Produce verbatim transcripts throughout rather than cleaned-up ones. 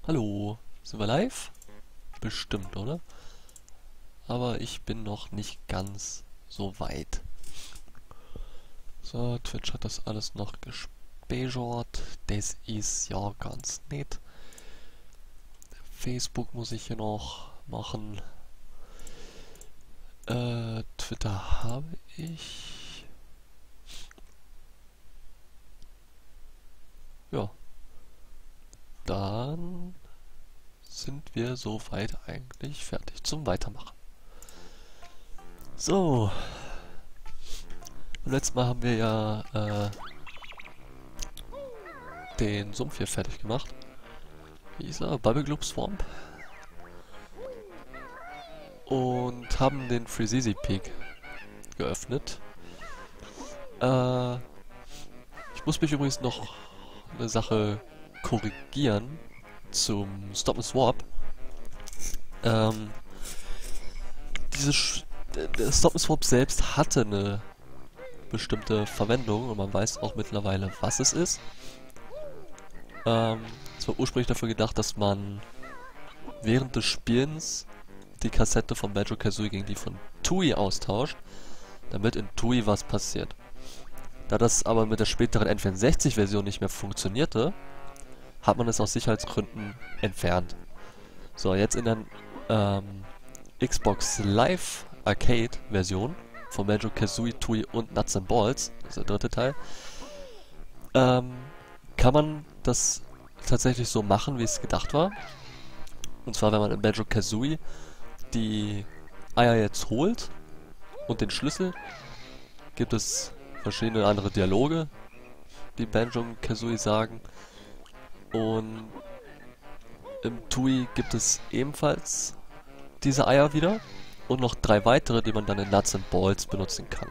Hallo, sind wir live? Bestimmt, oder? Aber ich bin noch nicht ganz so weit. So, Twitch hat das alles noch gespeichert. Das ist ja ganz nett. Facebook muss ich hier noch machen. Äh, Twitter habe ich. Ja. Dann sind wir soweit eigentlich fertig zum Weitermachen. So. Beim letzten Mal haben wir ja äh, den Sumpf hier fertig gemacht. Wie hieß er? Bubblegloop Swamp. Und haben den Freezeezy Peak geöffnet. Äh, ich muss mich übrigens noch eine Sache korrigieren zum Stop and Swap. Ähm, diese Sch der Stop and Swap selbst hatte eine bestimmte Verwendung und man weiß auch mittlerweile, was es ist. Ähm, es war ursprünglich dafür gedacht, dass man während des Spielens die Kassette von Banjo-Kazooie gegen die von Tooie austauscht, damit in Tooie was passiert. Da das aber mit der späteren N vierundsechzig Version nicht mehr funktionierte, hat man es aus Sicherheitsgründen entfernt. So, jetzt in der ähm, Xbox Live Arcade Version von Banjo-Kazooie, Tooie und Nuts and Balls, das ist der dritte Teil, ähm, kann man das tatsächlich so machen, wie es gedacht war. Und zwar, wenn man in Banjo-Kazooie die Eier jetzt holt und den Schlüssel, gibt es verschiedene andere Dialoge, die Banjo und Kazooie sagen. Und im Tooie gibt es ebenfalls diese Eier wieder und noch drei weitere, die man dann in Nuts and Balls benutzen kann.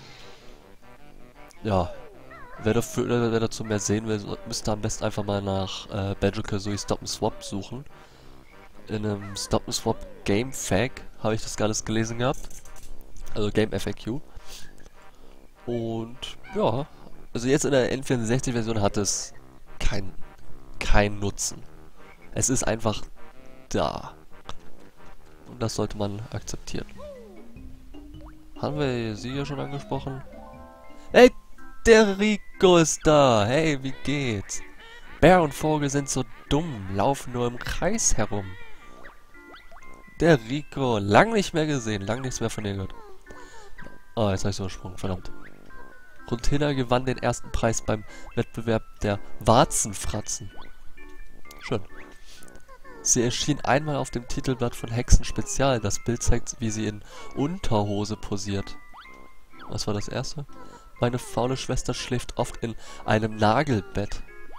Ja, wer, dafür, wer dazu mehr sehen will, müsste am besten einfach mal nach äh, Banjo-Kazooie Stop and Swap suchen. In einem Stop and Swap Game F A Q habe ich das alles gelesen gehabt. Also Game F A Q. Und ja, also jetzt in der N vierundsechzig Version hat es keinen kein Nutzen. Es ist einfach da. Und das sollte man akzeptieren. Haben wir sie ja schon angesprochen? Hey, der Rico ist da. Hey, wie geht's? Bär und Vogel sind so dumm, laufen nur im Kreis herum. Der Rico, lang nicht mehr gesehen, lang nichts mehr von dir gehört. Oh, jetzt habe ich so gesprungen, verdammt. Rutina gewann den ersten Preis beim Wettbewerb der Warzenfratzen. Schön. Sie erschien einmal auf dem Titelblatt von Hexen Spezial. Das Bild zeigt, wie sie in Unterhose posiert. Was war das erste? Meine faule Schwester schläft oft in einem Nagelbett.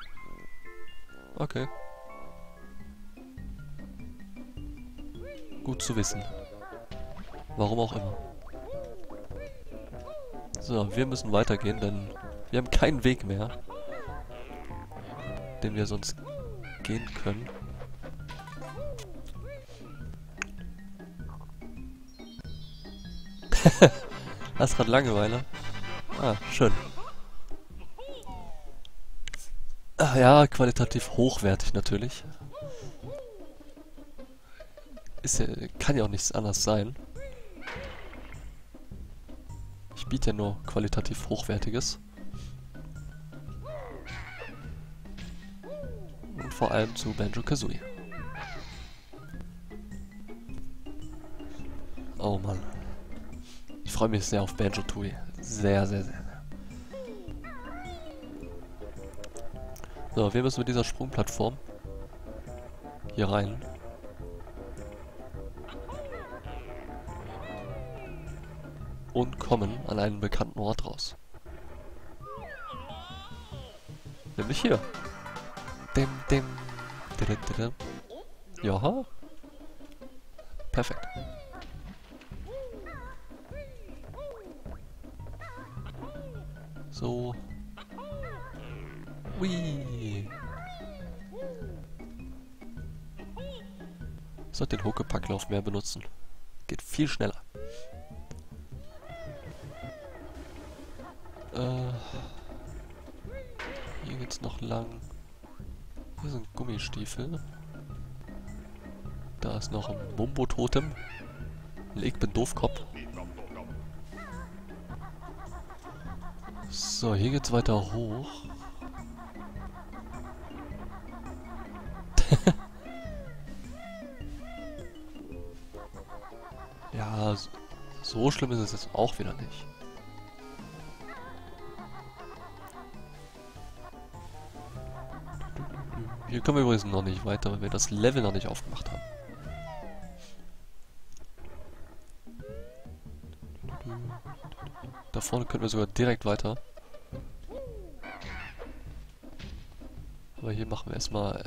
Okay. Gut zu wissen. Warum auch immer. So, wir müssen weitergehen, denn wir haben keinen Weg mehr, den wir sonst gehen können. Hast gerade Langeweile? Ah, schön. Ach ja, qualitativ hochwertig natürlich. Ist ja, kann ja auch nichts anderes sein. Ich biete ja nur qualitativ Hochwertiges. Und vor allem zu Banjo-Kazooie. Oh Mann. Ich freue mich sehr auf Banjo-Tooie. Sehr, sehr, sehr. So, wir müssen mit dieser Sprungplattform hier rein. Und kommen an einen bekannten Ort raus. Nämlich hier. Dim, dim. Dim, dim, dim. Ja. Perfekt. So. Hui. Ich sollte den Huckepacklauf mehr benutzen. Geht viel schneller. Äh, hier geht's noch lang. Hier sind Gummistiefel. Da ist noch ein Mumbo-Totem. Ich bin Doofkopf. So, hier geht's weiter hoch. Ja, so schlimm ist es jetzt auch wieder nicht. Hier können wir übrigens noch nicht weiter, weil wir das Level noch nicht aufgemacht haben. Da vorne können wir sogar direkt weiter. Aber hier machen wir erstmal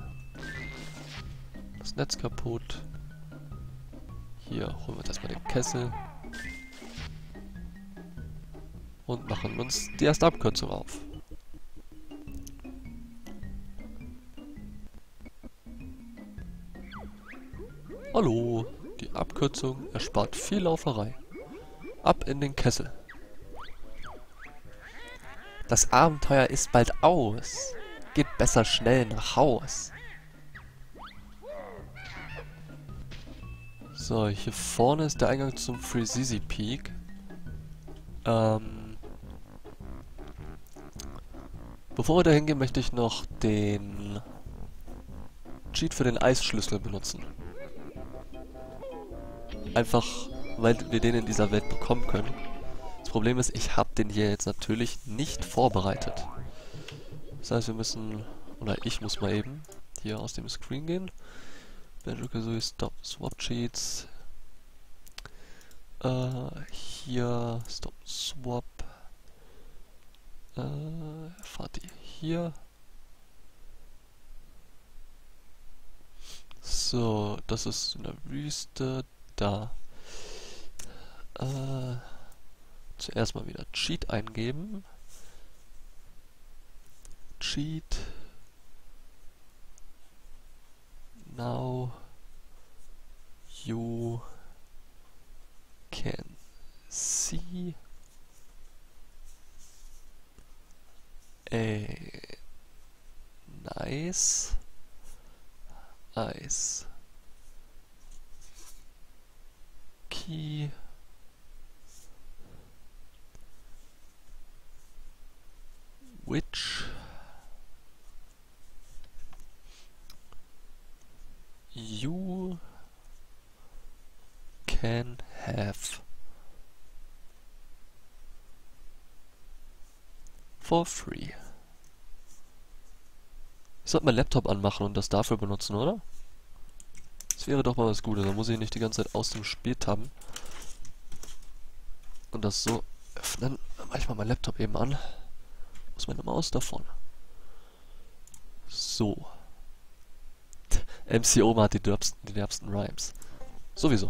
das Netz kaputt. Hier holen wir uns erstmal den Kessel. Und machen uns die erste Abkürzung auf. Hallo, die Abkürzung erspart viel Lauferei. Ab in den Kessel. Das Abenteuer ist bald aus. Geht besser schnell nach Haus. So, hier vorne ist der Eingang zum Freezizi Peak. Ähm... Bevor wir da hingehen, möchte ich noch den Cheat für den Eisschlüssel benutzen. Einfach, weil wir den in dieser Welt bekommen können. Das Problem ist, ich habe den hier jetzt natürlich nicht vorbereitet. Das heißt, wir müssen, oder ich muss mal eben hier aus dem Screen gehen. Banjo-Kazooie Stop Swap Cheats. Äh, hier Stop Swap. Äh, fahrt ihr hier. So, das ist in der Wüste. Da. Äh, zuerst mal wieder Cheat eingeben. Cheat. Now you can see a nice ice key which you can have for free. Ich sollte meinen Laptop anmachen und das dafür benutzen, oder? Das wäre doch mal was Gutes. Dann muss ich nicht die ganze Zeit aus dem Spiel tabben. Und das so öffnen. Dann mache ich mal meinen Laptop eben an. Wo ist meine Maus davon? So. M C Oma hat die derbsten, die derbsten Rhymes. Sowieso.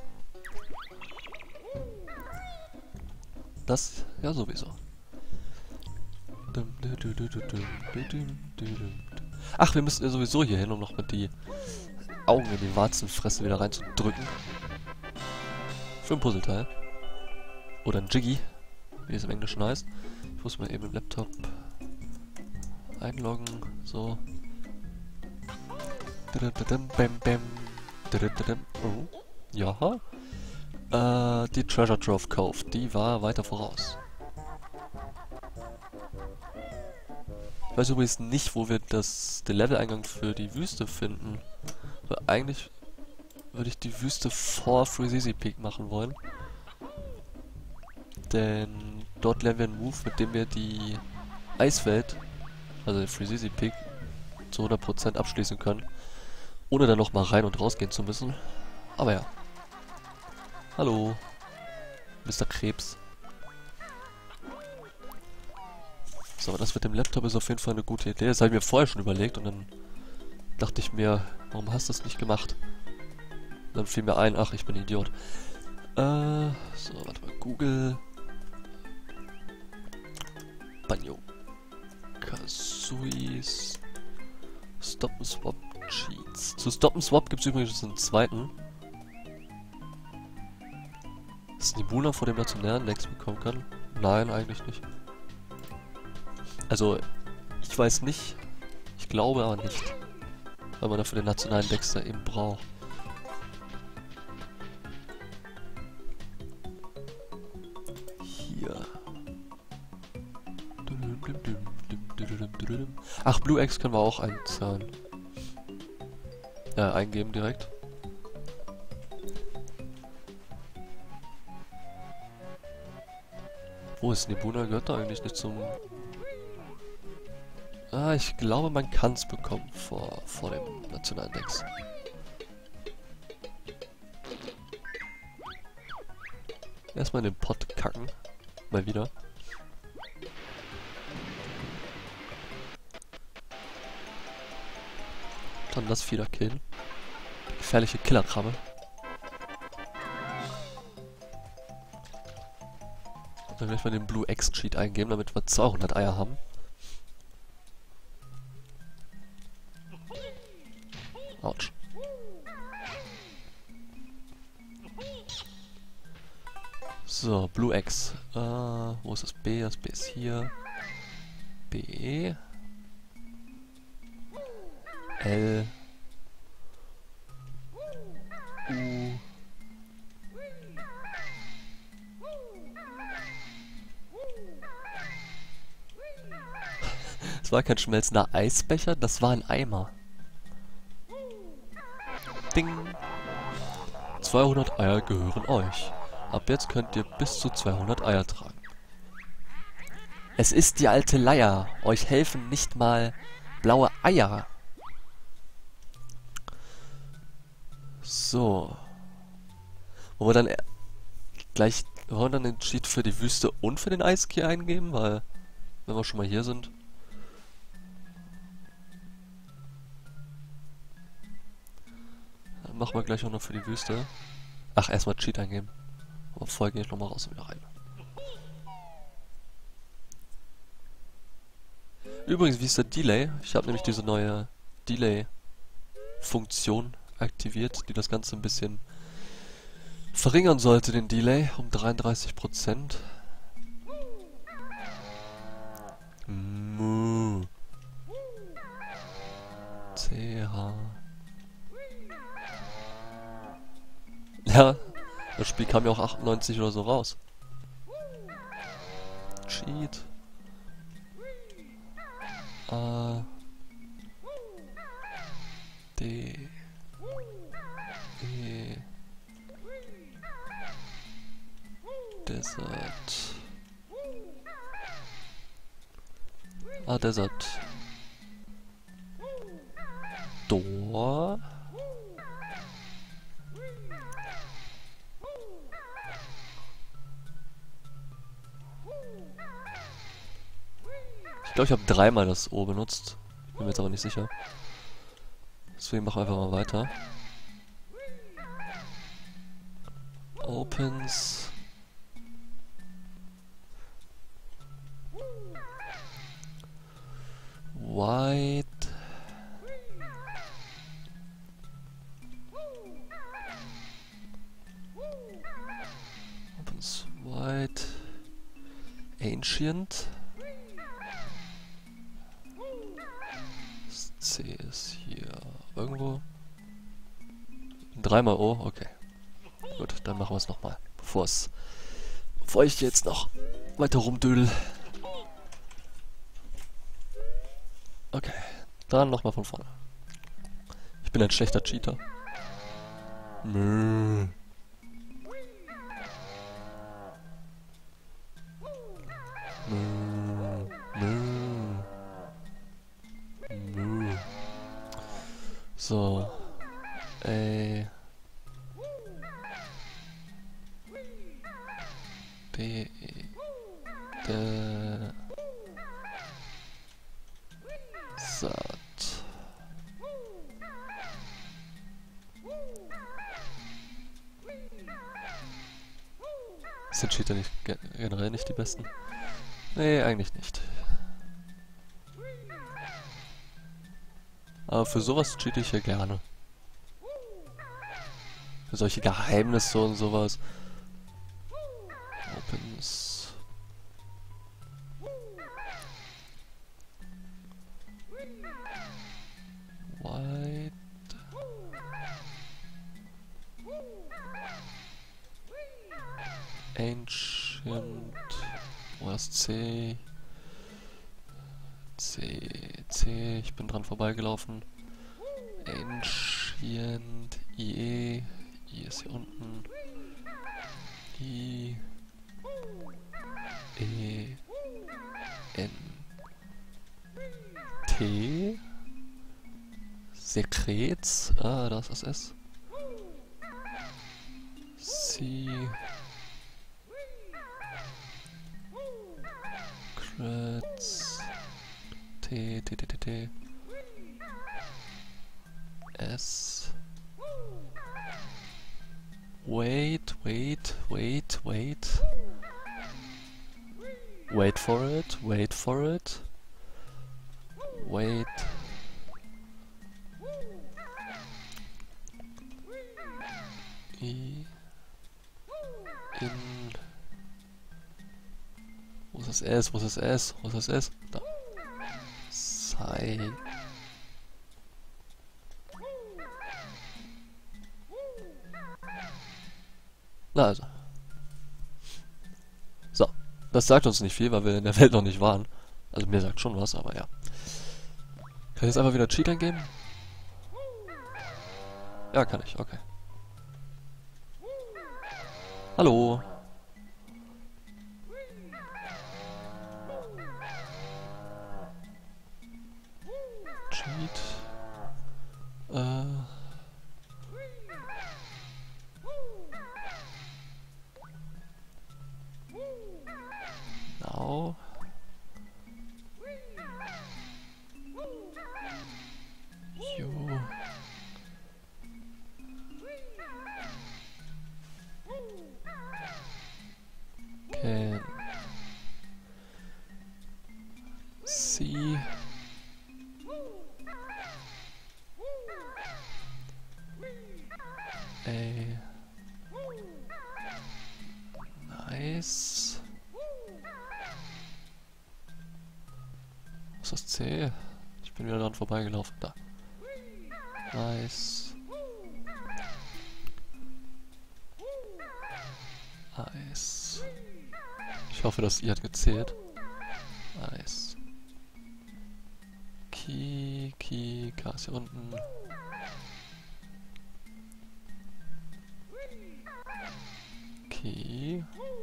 Das, ja sowieso. Ach, wir müssen ja sowieso hier hin, um noch mit die Augen in die Warzenfresse wieder reinzudrücken. Für ein Puzzleteil. Oder ein Jiggy, wie es im Englischen heißt. Ich muss mal eben im Laptop einloggen. So. Oh. Ja. Äh, die Treasure Trove Cove, die war weiter voraus. Ich weiß übrigens nicht, wo wir das, den Level-Eingang für die Wüste finden. Weil eigentlich würde ich die Wüste vor Freezizi Peak machen wollen. Denn dort lernen wir einen Move, mit dem wir die Eiswelt, also den Freezizi Peak, zu hundert Prozent abschließen können. Ohne dann nochmal rein und rausgehen zu müssen. Aber ja. Hallo, Mister Krebs. So, aber das mit dem Laptop ist auf jeden Fall eine gute Idee. Das habe ich mir vorher schon überlegt und dann dachte ich mir, warum hast du das nicht gemacht? Dann fiel mir ein, ach, ich bin ein Idiot. Äh, so, warte mal, Google. Banjo-Kazooies Stop and Swap Cheats. Zu Stop and Swap gibt es übrigens einen zweiten. Ist Nibuna, vor dem nationalen Dex bekommen kann? Nein, eigentlich nicht. Also, ich weiß nicht. Ich glaube aber nicht. Weil man dafür den nationalen Dex da eben braucht. Ach, Blue X können wir auch einzahlen. Ja, eingeben direkt. Wo ist Nebuna? Gehört da eigentlich nicht zum... Ah, ich glaube, man kann es bekommen vor, vor dem Nationalindex. Erstmal in den Pott kacken. Mal wieder. Dann das Vieh da killen. Gefährliche Killerkrabbe. Dann gleich mal den Blue X Cheat eingeben, damit wir zweihundert Eier haben. Autsch. So, Blue X. Äh, wo ist das B? Das B ist hier. B. L. U. Das war kein schmelzender Eisbecher, das war ein Eimer. Ding. zweihundert Eier gehören euch. Ab jetzt könnt ihr bis zu zweihundert Eier tragen. Es ist die alte Leier. Euch helfen nicht mal blaue Eier. So. Wollen wir dann e- gleich wollen wir dann den Cheat für die Wüste und für den Eiskey eingeben? Weil, wenn wir schon mal hier sind... Dann machen wir gleich auch noch für die Wüste. Ach, erstmal Cheat eingeben. Aber vorher gehe ich nochmal raus und wieder rein. Übrigens, wie ist der Delay? Ich habe nämlich diese neue Delay-Funktion aktiviert, die das Ganze ein bisschen verringern sollte, den Delay, um dreiunddreißig Prozent. Mu. C H. Ja, das Spiel kam ja auch achtundneunzig oder so raus. Cheat. A. D. E. Desert. Ah, Desert. Door. Ich glaube, ich habe dreimal das O benutzt. Bin mir jetzt aber nicht sicher. Deswegen machen wir einfach mal weiter. Opens. White. Opens White. Ancient. Das C ist hier irgendwo. Dreimal O, okay. Gut, dann machen wir es nochmal. Bevor es. Bevor ich jetzt noch weiter rumdödel. Okay, dann nochmal von vorne. Ich bin ein schlechter Cheater. Mö. Mö. Mö. Mö. So. Ey. B. D. Satt. Sind Cheater nicht ge generell nicht die besten? Nee, eigentlich nicht. Aber für sowas cheate ich ja gerne. Für solche Geheimnisse und sowas. Opens. White. Ancient. Wo ist C? C. C, C, ich bin dran vorbeigelaufen. Ancient, I E, I ist hier unten. I, E, N, T, Sekrets, ah, da ist das S. C, Creds, T, T, T, T, T, S. Wait, wait, wait, wait. Wait for it, wait for it. Wait. I. In. Wo ist das S? Wo ist das S? Wo ist das S? Da. Sei. Na also. So. Das sagt uns nicht viel, weil wir in der Welt noch nicht waren. Also mir sagt schon was, aber ja. Kann ich jetzt einfach wieder Cheat eingeben? Ja, kann ich. Okay. Hallo. Cheat. Äh. Now. You. Can. See. A. Nice. Was ist das C? Ich bin wieder dran vorbeigelaufen. Da. Nice. Nice. Ich hoffe, das I hat gezählt. Nice. Key, Key, K ist hier unten. Key.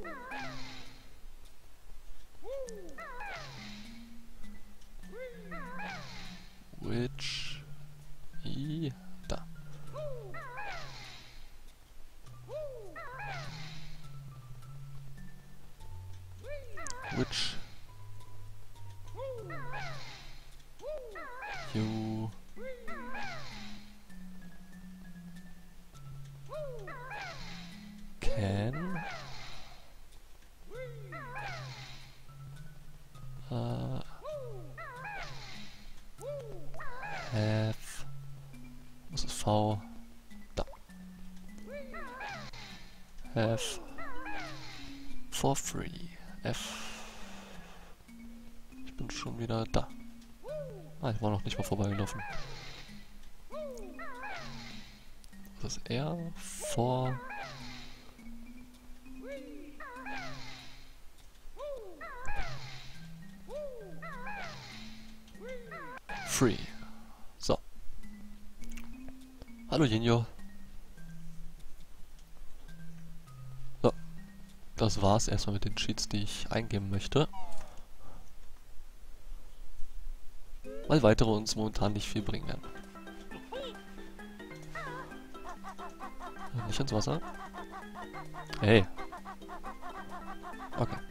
Which I da. Which you can uh, have, was ist V? Da. Have for free. F. Ich bin schon wieder da. Ah, ich war noch nicht mal vorbeigelaufen. Was ist R? For free. So. Hallo Jinjo. So. Das war's erstmal mit den Cheats, die ich eingeben möchte. Weil weitere uns momentan nicht viel bringen werden. Nicht ins Wasser. Hey. Okay.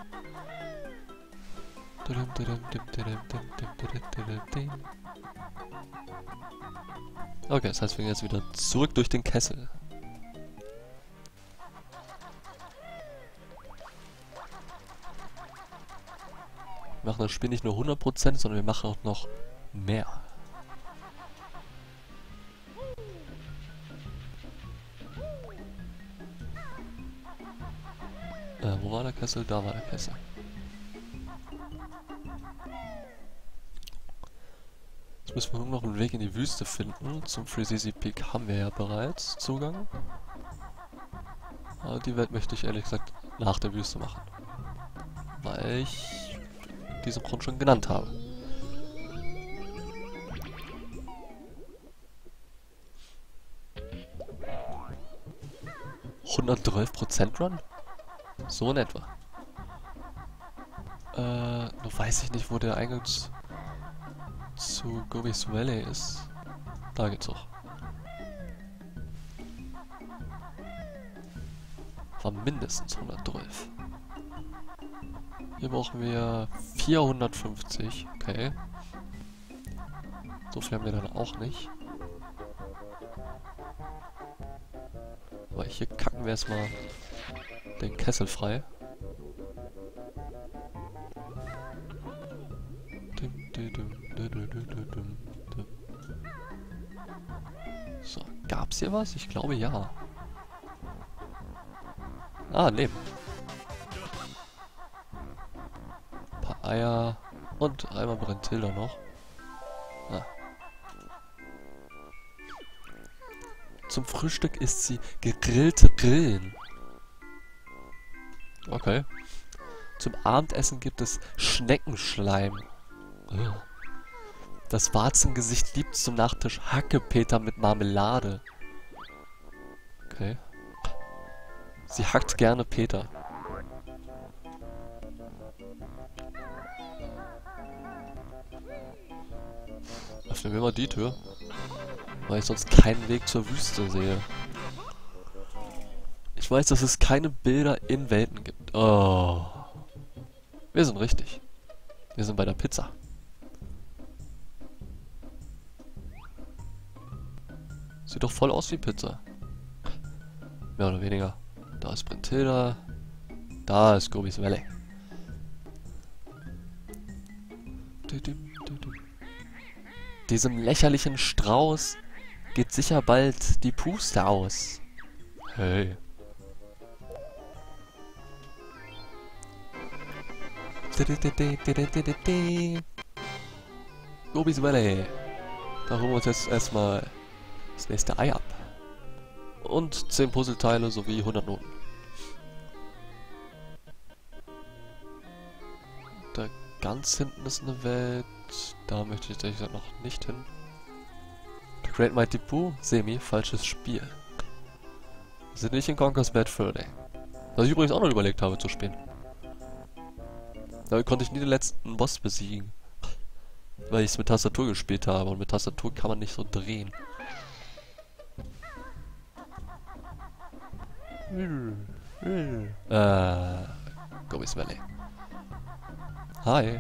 Okay, das heißt, wir gehen jetzt wieder zurück durch den Kessel. Wir machen das Spiel nicht nur hundert Prozent, sondern wir machen auch noch mehr. Äh, wo war der Kessel? Da war der Kessel. Jetzt müssen wir nur noch einen Weg in die Wüste finden. Zum Freezezy Peak haben wir ja bereits Zugang. Aber die Welt möchte ich ehrlich gesagt nach der Wüste machen. Weil ich diesen Grund schon genannt habe. hundertzwölf Prozent Run? So in etwa. Äh, nur weiß ich nicht, wo der Eingang zu, zu Gobi's Valley ist. Da geht's hoch. War mindestens hundertzwölf. Hier brauchen wir vierhundertfünfzig. Okay. So viel haben wir dann auch nicht. Aber hier kacken wir erstmal den Kessel frei. So, gab's hier was? Ich glaube ja. Ah, Leben. Ein paar Eier und einmal Brentilda noch. Ah. Zum Frühstück isst sie gegrillte Brillen. Okay. Zum Abendessen gibt es Schneckenschleim. Das Warzengesicht liebt zum Nachtisch Hackepeter mit Marmelade. Okay. Sie hackt gerne Peter. Öffnen wir mal die Tür, weil ich sonst keinen Weg zur Wüste sehe. Ich weiß, dass es keine Bilder in Welten gibt. Oh. Wir sind richtig. Wir sind bei der Pizza. Sieht doch voll aus wie Pizza. Mehr oder weniger. Da ist Brentilda. Da ist Gobi's Valley. Diesem lächerlichen Strauß geht sicher bald die Puste aus. Hey. Gobi's Valley. Da holen wir uns jetzt erstmal das nächste Ei ab. Und zehn Puzzleteile sowie hundert Noten. Da ganz hinten ist eine Welt. Da möchte ich ehrlich gesagt noch nicht hin. The Great Mighty Pooh, Semi, falsches Spiel. Wir sind nicht in Conker's Bad Fur Day. Was ich übrigens auch noch überlegt habe zu spielen. Damit konnte ich nie den letzten Boss besiegen. Weil ich es mit Tastatur gespielt habe und mit Tastatur kann man nicht so drehen. Äh, Gobi's Valley. Hi.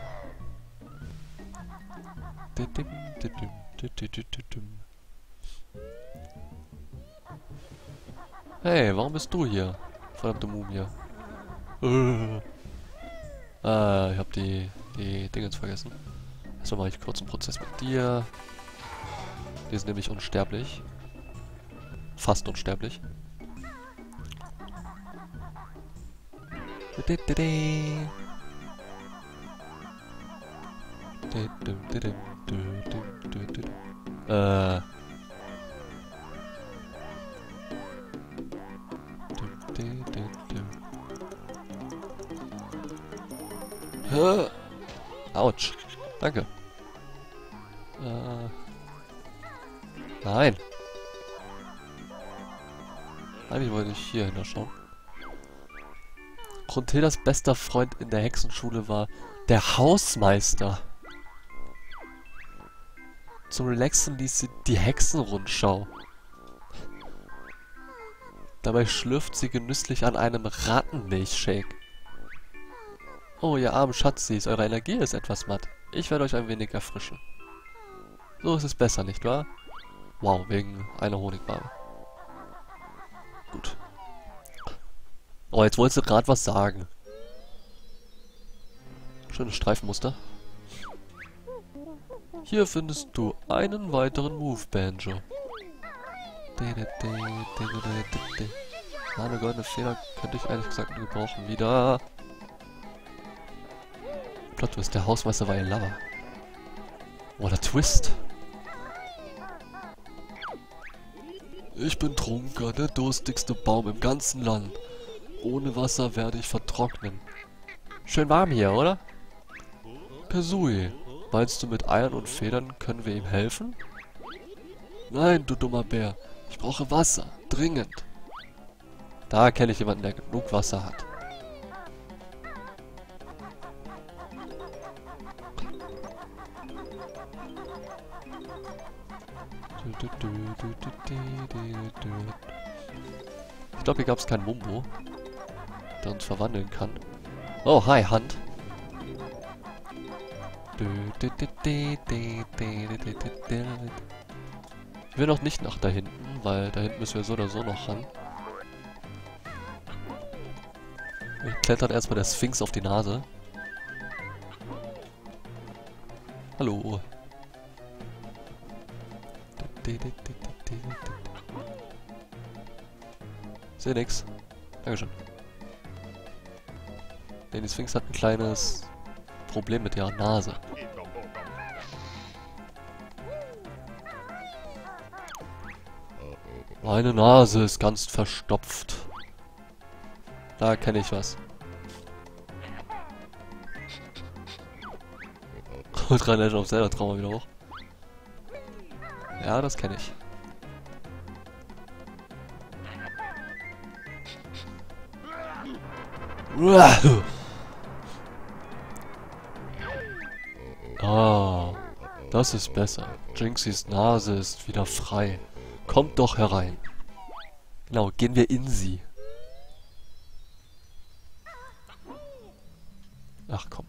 Hey, warum bist du hier? Verdammte Mumie. Äh. Ah, ich hab die, die Dingens vergessen. Erstmal mache ich kurz einen Prozess mit dir. Die sind nämlich unsterblich. Fast unsterblich. Äh. Autsch. Danke. Äh. Nein. Eigentlich wollte ich hier hinschauen. Brunhildas bester Freund in der Hexenschule war der Hausmeister. Zum Relaxen ließ sie die Hexenrundschau. Dabei schlürft sie genüsslich an einem Rattenmilchshake. Oh, ihr armen Schatzis, eure Energie ist etwas matt. Ich werde euch ein wenig erfrischen. So ist es besser, nicht wahr? Wow, wegen einer Honigbarbe. Gut. Oh, jetzt wolltest du gerade was sagen. Schönes Streifenmuster. Hier findest du einen weiteren Move, Banjo. Eine goldene Feder könnte ich ehrlich gesagt gebrauchen. Wieder. Plot Twist, der Hausmeister war ein Lover. Oh, der Twist. Ich bin Trunker, der durstigste Baum im ganzen Land. Ohne Wasser werde ich vertrocknen. Schön warm hier, oder? Kazooie, meinst du, mit Eiern und Federn können wir ihm helfen? Nein, du dummer Bär. Ich brauche Wasser. Dringend. Da kenne ich jemanden, der genug Wasser hat. Ich glaube, hier gab es keinen Mumbo, der uns verwandeln kann. Oh, hi, Hand. Ich will noch nicht nach da hinten, weil da hinten müssen wir so oder so noch ran. Ich klettert erstmal der Sphinx auf die Nase. Hallo. Seh nix. Dankeschön. Nee, die Sphinx hat ein kleines Problem mit ihrer Nase. Meine Nase ist ganz verstopft. Da kenne ich was. Ultra Legend of Zelda Trauma wieder hoch. Ja, das kenne ich. Ah, das ist besser. Jinxys Nase ist wieder frei. Kommt doch herein. Genau, gehen wir in sie. Ach komm.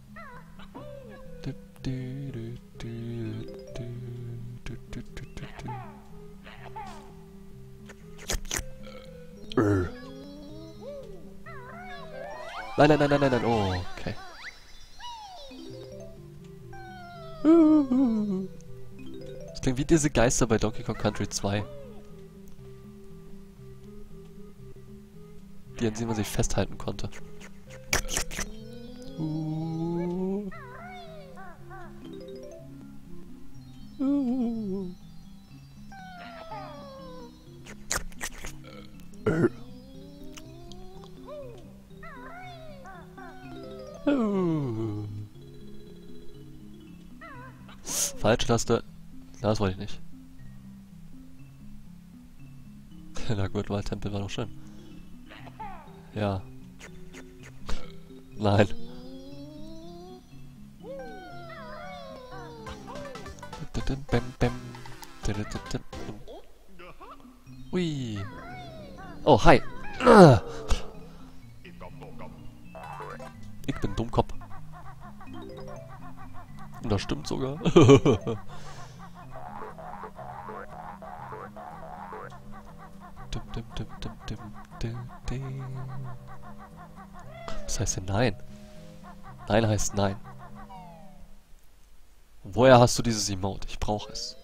Nein, nein, nein, nein, nein, nein. Oh, okay. Das klingt wie diese Geister bei Donkey Kong Country zwei. Die, an denen man sich festhalten konnte. Uh. Uh. Uh. Uh. Falsche Taste. Das wollte ich nicht. Der Gurtwald-Tempel war doch schön. Ja. Nein. Ui. Oh, hi. Ich bin Dummkopf. Und das stimmt sogar. Was heißt denn nein? Nein heißt nein. Woher hast du dieses Emote? Ich brauche es.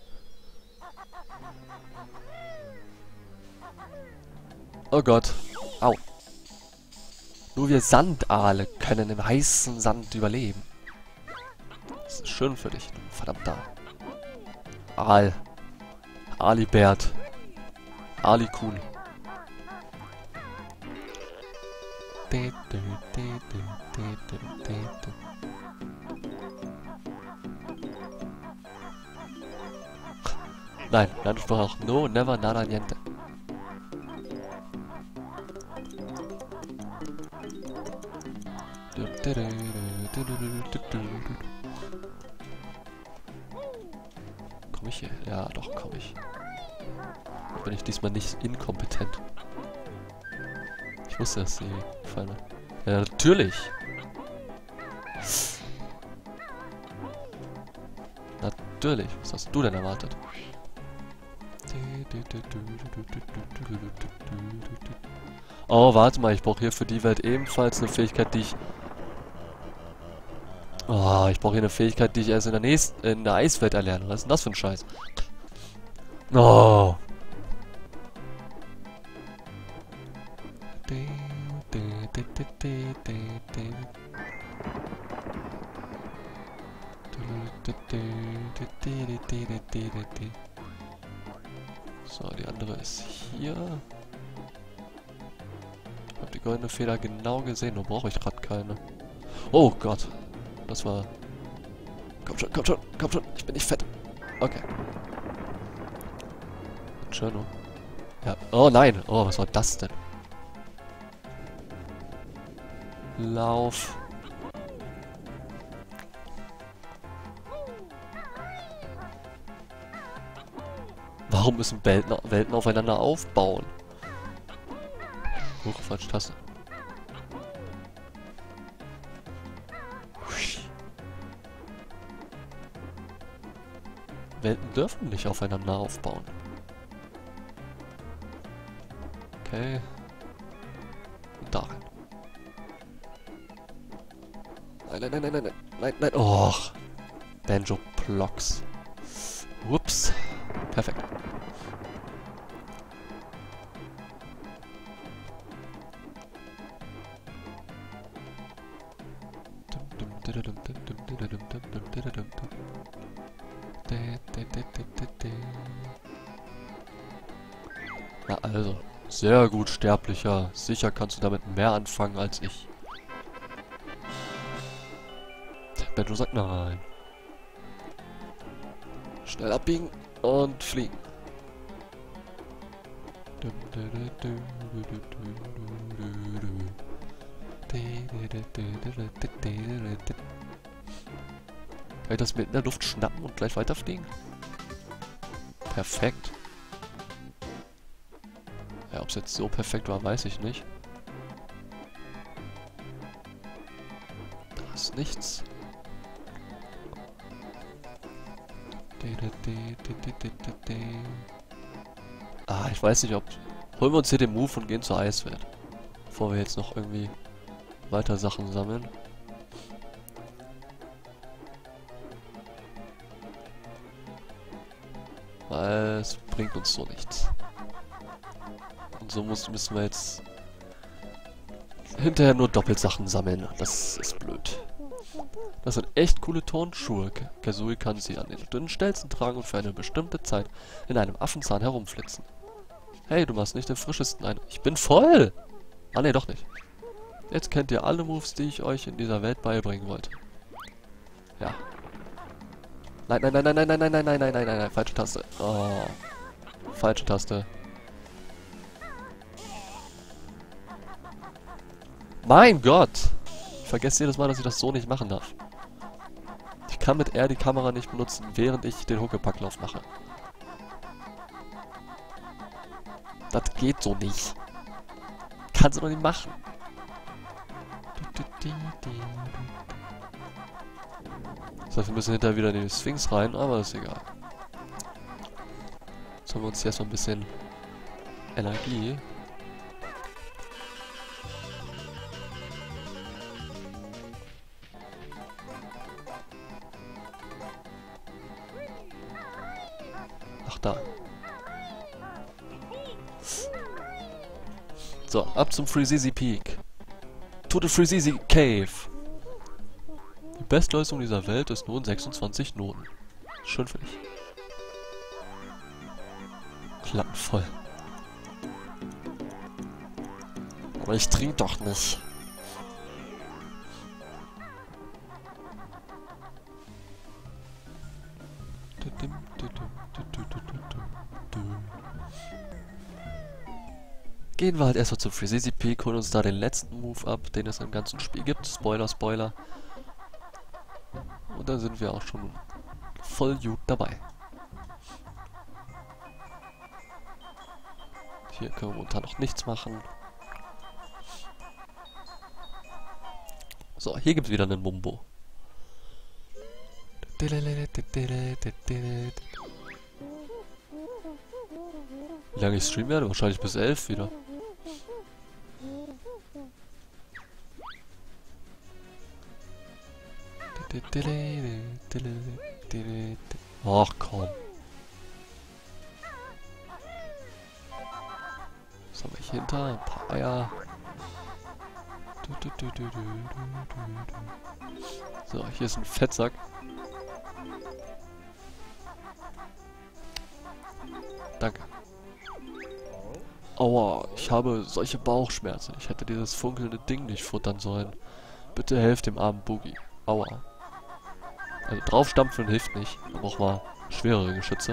Oh Gott. Au. Nur wir Sandaale können im heißen Sand überleben. Das ist schön für dich, du verdammter Aal. Alibert. Ali-Kuhn. Nein, dann sprach auch no, never, nada, niente. Komm ich hier? Ja, doch, komm ich. Bin ich diesmal nicht inkompetent. Ich wusste, dass sie gefallen hat. Ja, natürlich. Natürlich. Was hast du denn erwartet? Oh, warte mal. Ich brauche hier für die Welt ebenfalls eine Fähigkeit, die ich... Oh, ich brauche hier eine Fähigkeit, die ich erst in der nächsten... in der Eiswelt erlerne. Was ist denn das für ein Scheiß? Oh. So, die andere ist hier. Ich habe die goldene Feder genau gesehen, nur brauche ich gerade keine. Oh Gott. Das war... Komm schon, komm schon, komm schon. Ich bin nicht fett. Okay. Schön. Ja. Oh nein. Oh, was war das denn? Lauf. Warum müssen Welten, Welten aufeinander aufbauen? Hoch, falsche Taste. Welten dürfen nicht aufeinander aufbauen. Okay. Und da rein. Nein, nein, nein, nein, nein, nein, nein. Och. Banjo-Blocks. Ups. Perfekt. Na also, sehr gut, Sterblicher. Sicher kannst du damit mehr anfangen als ich. Benjo sagt nein. Schnell abbiegen und fliegen. Kann ich das mit in der Luft schnappen und gleich weiterfliegen? Perfekt. Ja, ob es jetzt so perfekt war, weiß ich nicht. Da ist nichts. Ah, ich weiß nicht, ob... Holen wir uns hier den Move und gehen zur Eiswelt. Bevor wir jetzt noch irgendwie weiter Sachen sammeln. Weil es bringt uns so nichts. Und so muss, müssen wir jetzt hinterher nur Doppelsachen sammeln. Das ist blöd. Das sind echt coole Turnschuhe. Kazooie kann sie an den dünnen Stelzen tragen und für eine bestimmte Zeit in einem Affenzahn herumflitzen. Hey, du machst nicht den frischesten ein. Ich bin voll! Ah ne, doch nicht. Jetzt kennt ihr alle Moves, die ich euch in dieser Welt beibringen wollte. Ja. Nein, nein, nein, nein, nein, nein, nein, nein, nein, nein, nein, nein, nein, falsche Taste. Oh. Falsche Taste. Mein Gott! Ich vergesse jedes Mal, dass ich das so nicht machen darf. Ich kann mit R die Kamera nicht benutzen, während ich den Huckepacklauf mache. Das geht so nicht. Kannst du doch nicht machen. Das heißt, wir müssen hinterher wieder in die Sphinx rein, aber ist egal. Jetzt haben wir uns hier erstmal ein bisschen Energie. Ach, da. So, ab zum Freezizi Peak. To the Freezizi Cave. Die Bestleistung dieser Welt ist nun sechsundzwanzig Noten. Schön für dich. Klappenvoll. Aber ich trinke doch nicht. Gehen wir halt erstmal zum Freezizi Peak, holen uns da den letzten Move ab, den es im ganzen Spiel gibt. Spoiler, Spoiler. Und dann sind wir auch schon voll gut dabei. Hier können wir momentan noch nichts machen. So, hier gibt es wieder einen Mumbo. Wie lange ich streamen werde? Wahrscheinlich bis elf wieder. Ach komm. Was haben wir hier hinter? Ein paar Eier. So, hier ist ein Fettsack. Danke. Aua, ich habe solche Bauchschmerzen. Ich hätte dieses funkelnde Ding nicht futtern sollen. Bitte helft dem armen Boogie. Aua. Also draufstampfen hilft nicht. Da brauchen wir schwerere Geschütze.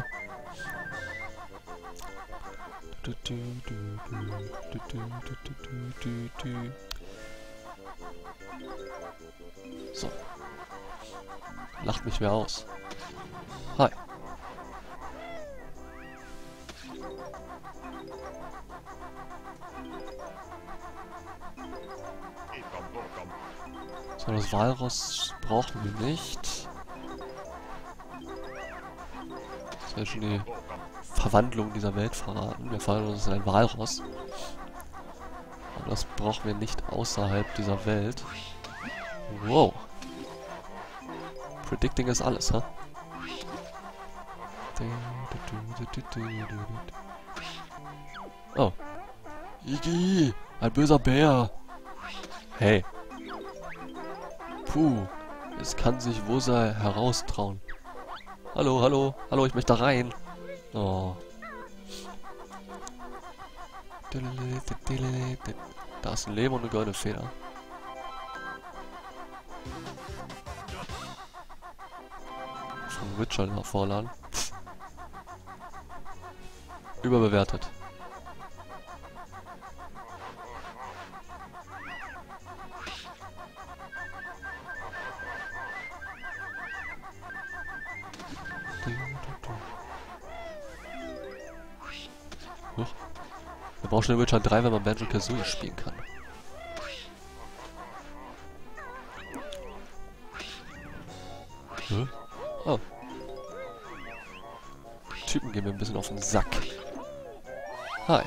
So. Lacht mich wer aus. Hi. So, das Walross brauchen wir nicht. Das wäre schon die Verwandlung dieser Welt verraten. Wir verwandeln uns in ein Walross. Aber das brauchen wir nicht außerhalb dieser Welt. Wow. Predicting ist alles, ha? Oh. Iggy! Ein böser Bär! Hey. Puh. Es kann sich Wosa heraustrauen. Hallo, hallo, hallo, ich möchte da rein. Oh. Da ist ein Leben und eine goldene Feder. Von Witcher nach vorladen. Überbewertet. Huch. Wir brauchen schon den Witcher drei, wenn man Banjo-Kazooie spielen kann. Hm? Oh. Die Typen gehen mir ein bisschen auf den Sack. Hi.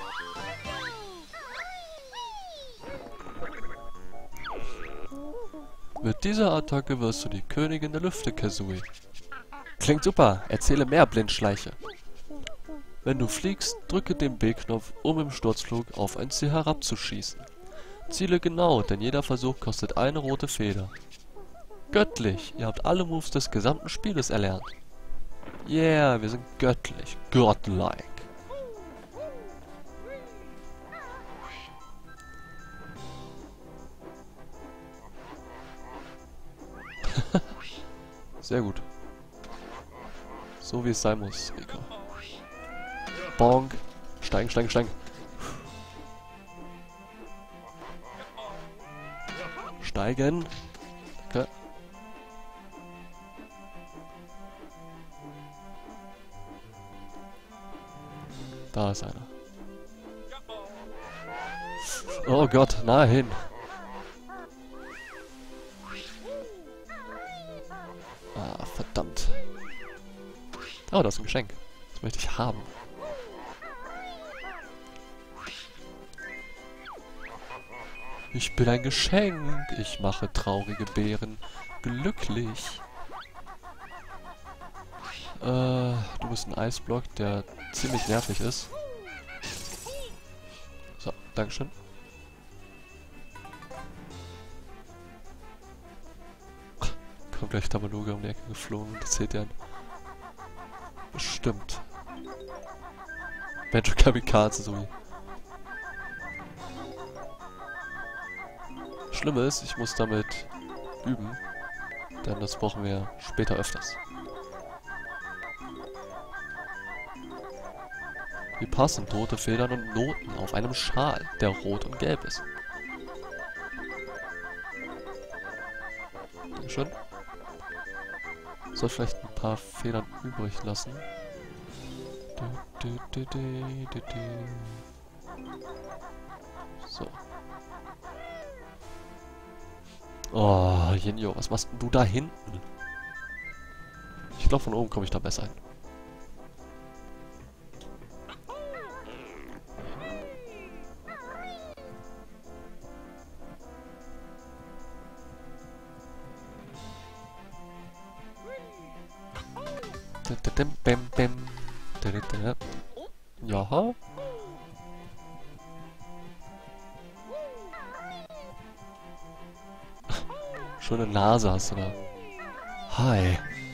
Mit dieser Attacke wirst du die Königin der Lüfte, Kazooie. Klingt super. Erzähle mehr, Blindschleiche. Wenn du fliegst, drücke den B-Knopf, um im Sturzflug auf ein Ziel herabzuschießen. Ziele genau, denn jeder Versuch kostet eine rote Feder. Göttlich, ihr habt alle Moves des gesamten Spieles erlernt. Yeah, wir sind göttlich. Godlike. Sehr gut. So wie es sein muss, Rico. Bonk. Steigen, steigen, steigen. Steigen. Okay. Da ist einer. Oh Gott, nein. Ah, verdammt. Oh, das ist ein Geschenk. Das möchte ich haben. Ich bin ein Geschenk. Ich mache traurige Bären glücklich. Äh, du bist ein Eisblock, der ziemlich nervig ist. So, Dankeschön. Kommt gleich Tamaluga um die Ecke geflogen und erzählt dir ein. Bestimmt. Banjo Kamikaze, so wie. Schlimme ist, ich muss damit üben, denn das brauchen wir später öfters. Wie passend rote Federn und Noten auf einem Schal, der rot und gelb ist. Dankeschön. Soll vielleicht ein paar Federn übrig lassen. So. Oh, Jinjo, was machst denn du da hinten? Ich glaube, von oben komme ich da besser hin. Ja. Schöne Nase hast du da. Hi.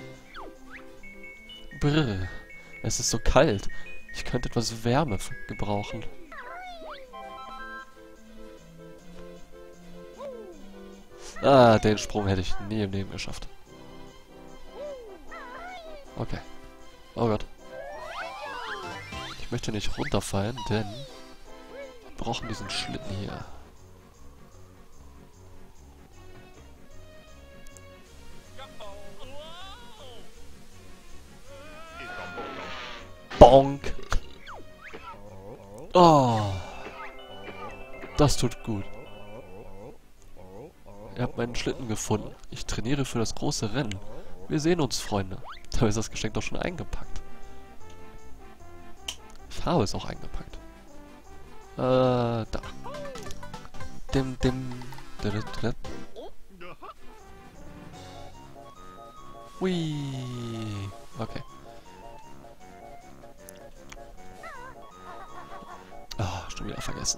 Brr. Es ist so kalt. Ich könnte etwas Wärme gebrauchen. Ah, den Sprung hätte ich nie im Leben geschafft. Okay. Oh Gott. Ich möchte nicht runterfallen, denn wir brauchen diesen Schlitten hier. Bonk. Oh. Das tut gut. Ihr habt meinen Schlitten gefunden. Ich trainiere für das große Rennen. Wir sehen uns, Freunde. Da ist das Geschenk doch schon eingepackt. Ich habe es auch eingepackt. Äh, da. Dim, dim. Hui. Okay. Ah, schon wieder vergessen.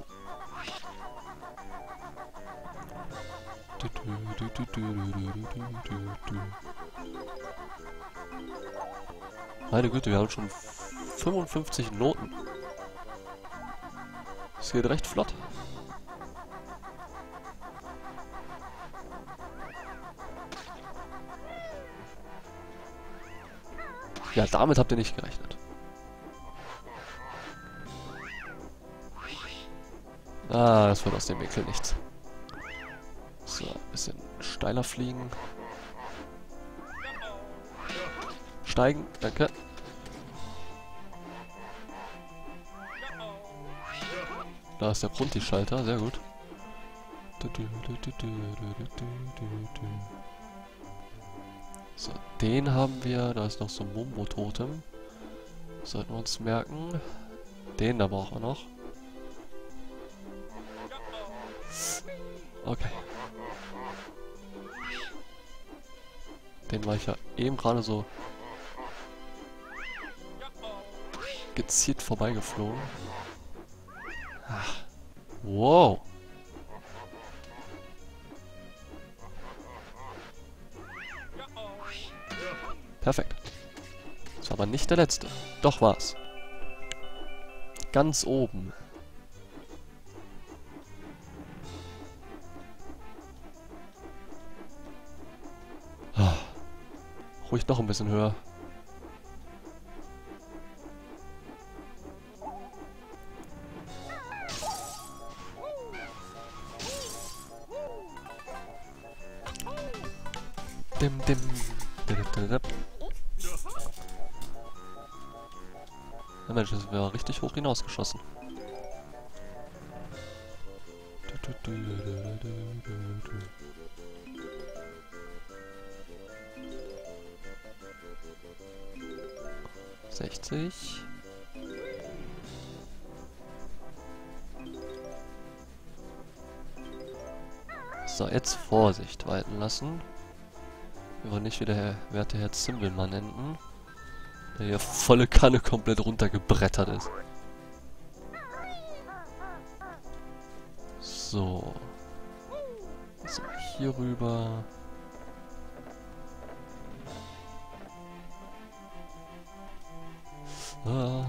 Meine Güte, wir haben schon fünfundfünfzig Noten. Das geht recht flott. Ja, damit habt ihr nicht gerechnet. Ah, das wird aus dem Winkel nichts. So, ein bisschen steiler fliegen. Steigen, danke. Da ist der Grunti-Schalter, sehr gut. So, den haben wir. Da ist noch so ein Mumbo-Totem. Sollten wir uns merken. Den da brauchen wir noch. Okay. Den war ich ja eben gerade so gezielt vorbeigeflogen. Ach. Wow. Perfekt. Das war aber nicht der letzte. Doch war's. Ganz oben. Ah. Ruhig noch ein bisschen höher. Dim, dim. Ja, Mensch, das wäre richtig hoch hinausgeschossen. sechzig. So, jetzt Vorsicht walten lassen. Wir wollen nicht wieder der werte Herr Zimbelmann enden, der hier volle Kanne komplett runtergebrettert ist. So. So, hier rüber. Ah.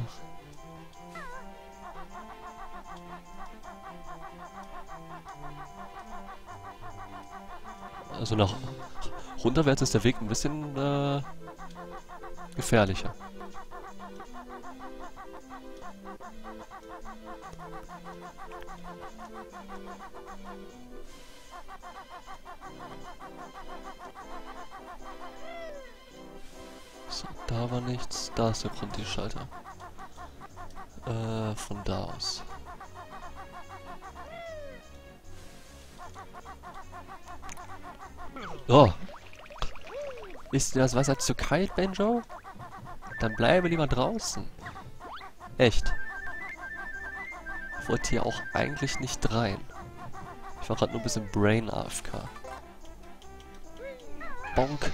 Also nach runterwärts ist der Weg ein bisschen äh, gefährlicher. So, da war nichts. Da ist der Grunti-Schalter. Äh, von da aus. Oh. Ist dir das Wasser zu kalt, Benjo? Dann bleibe lieber draußen. Echt. Ich wollte hier auch eigentlich nicht rein. Ich war gerade nur ein bisschen Brain A F K. Bonk.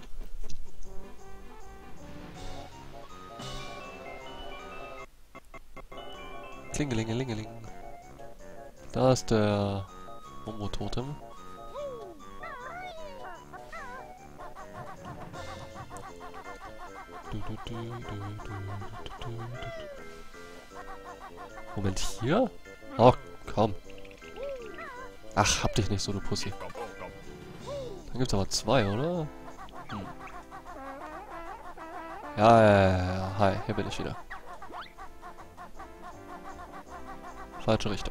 Klingelingelingeling. Da ist der Momo-Totem. Moment, hier? Oh, komm. Ach, hab dich nicht so, du Pussy. Dann gibt's aber zwei, oder? Hm. Ja, ja, ja, ja, hi, hier bin ich wieder. Falsche Richtung.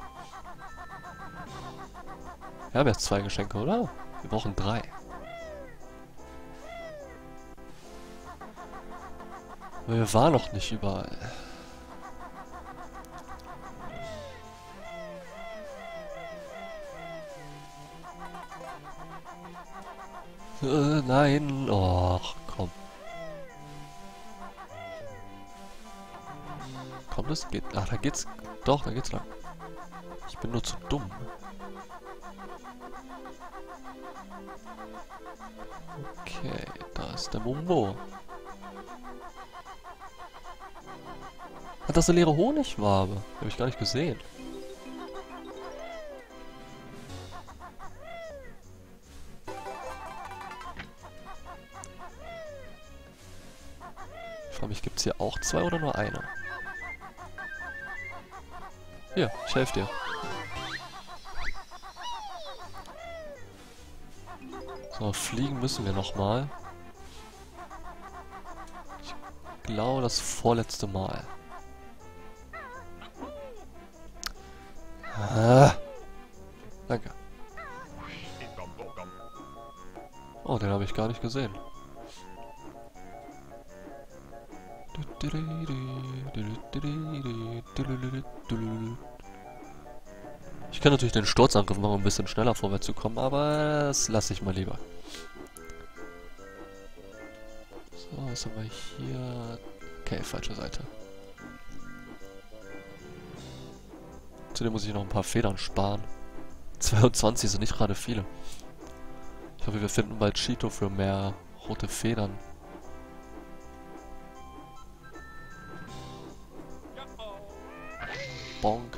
Wir haben jetzt zwei Geschenke, oder? Wir brauchen drei. Wir waren noch nicht überall. Äh, nein. Och, komm. Komm, das geht. Ach, da geht's. Doch, da geht's lang. Ich bin nur zu dumm. Okay, da ist der Mumbo. Hat das eine leere Honigwabe? Habe ich gar nicht gesehen. Ich frage mich, gibt es hier auch zwei oder nur eine? Hier, ich helfe dir. So, fliegen müssen wir nochmal. Ich glaube, das vorletzte Mal. Ah, danke. Oh, den habe ich gar nicht gesehen. Ich kann natürlich den Sturzangriff machen, um ein bisschen schneller vorwärts zu kommen, aber das lasse ich mal lieber. So, was haben wir hier? Okay, falsche Seite. Zudem muss ich noch ein paar Federn sparen. zweiundzwanzig sind nicht gerade viele. Ich hoffe, wir finden bald Cheeto für mehr rote Federn. Bonk.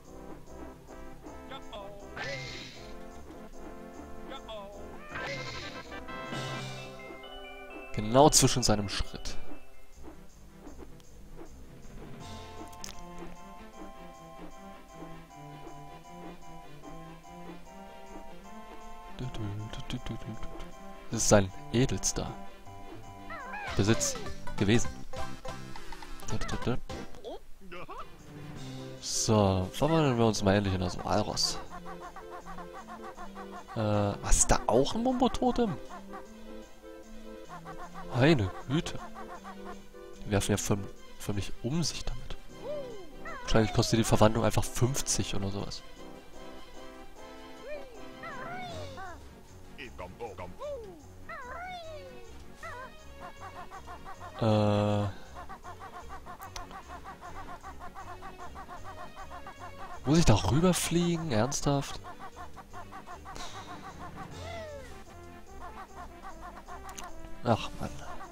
Genau zwischen seinem Schritt. Das ist sein edelster Besitz gewesen. So, verwandeln wir uns mal endlich in das Walross. Äh, was ist da auch ein Mumbo-Totem? Meine Güte. Die werfen ja förm förmlich um sich damit. Wahrscheinlich kostet die Verwandlung einfach fünfzig oder sowas. Äh... Muss ich da rüberfliegen? Ernsthaft? Ach, Mann.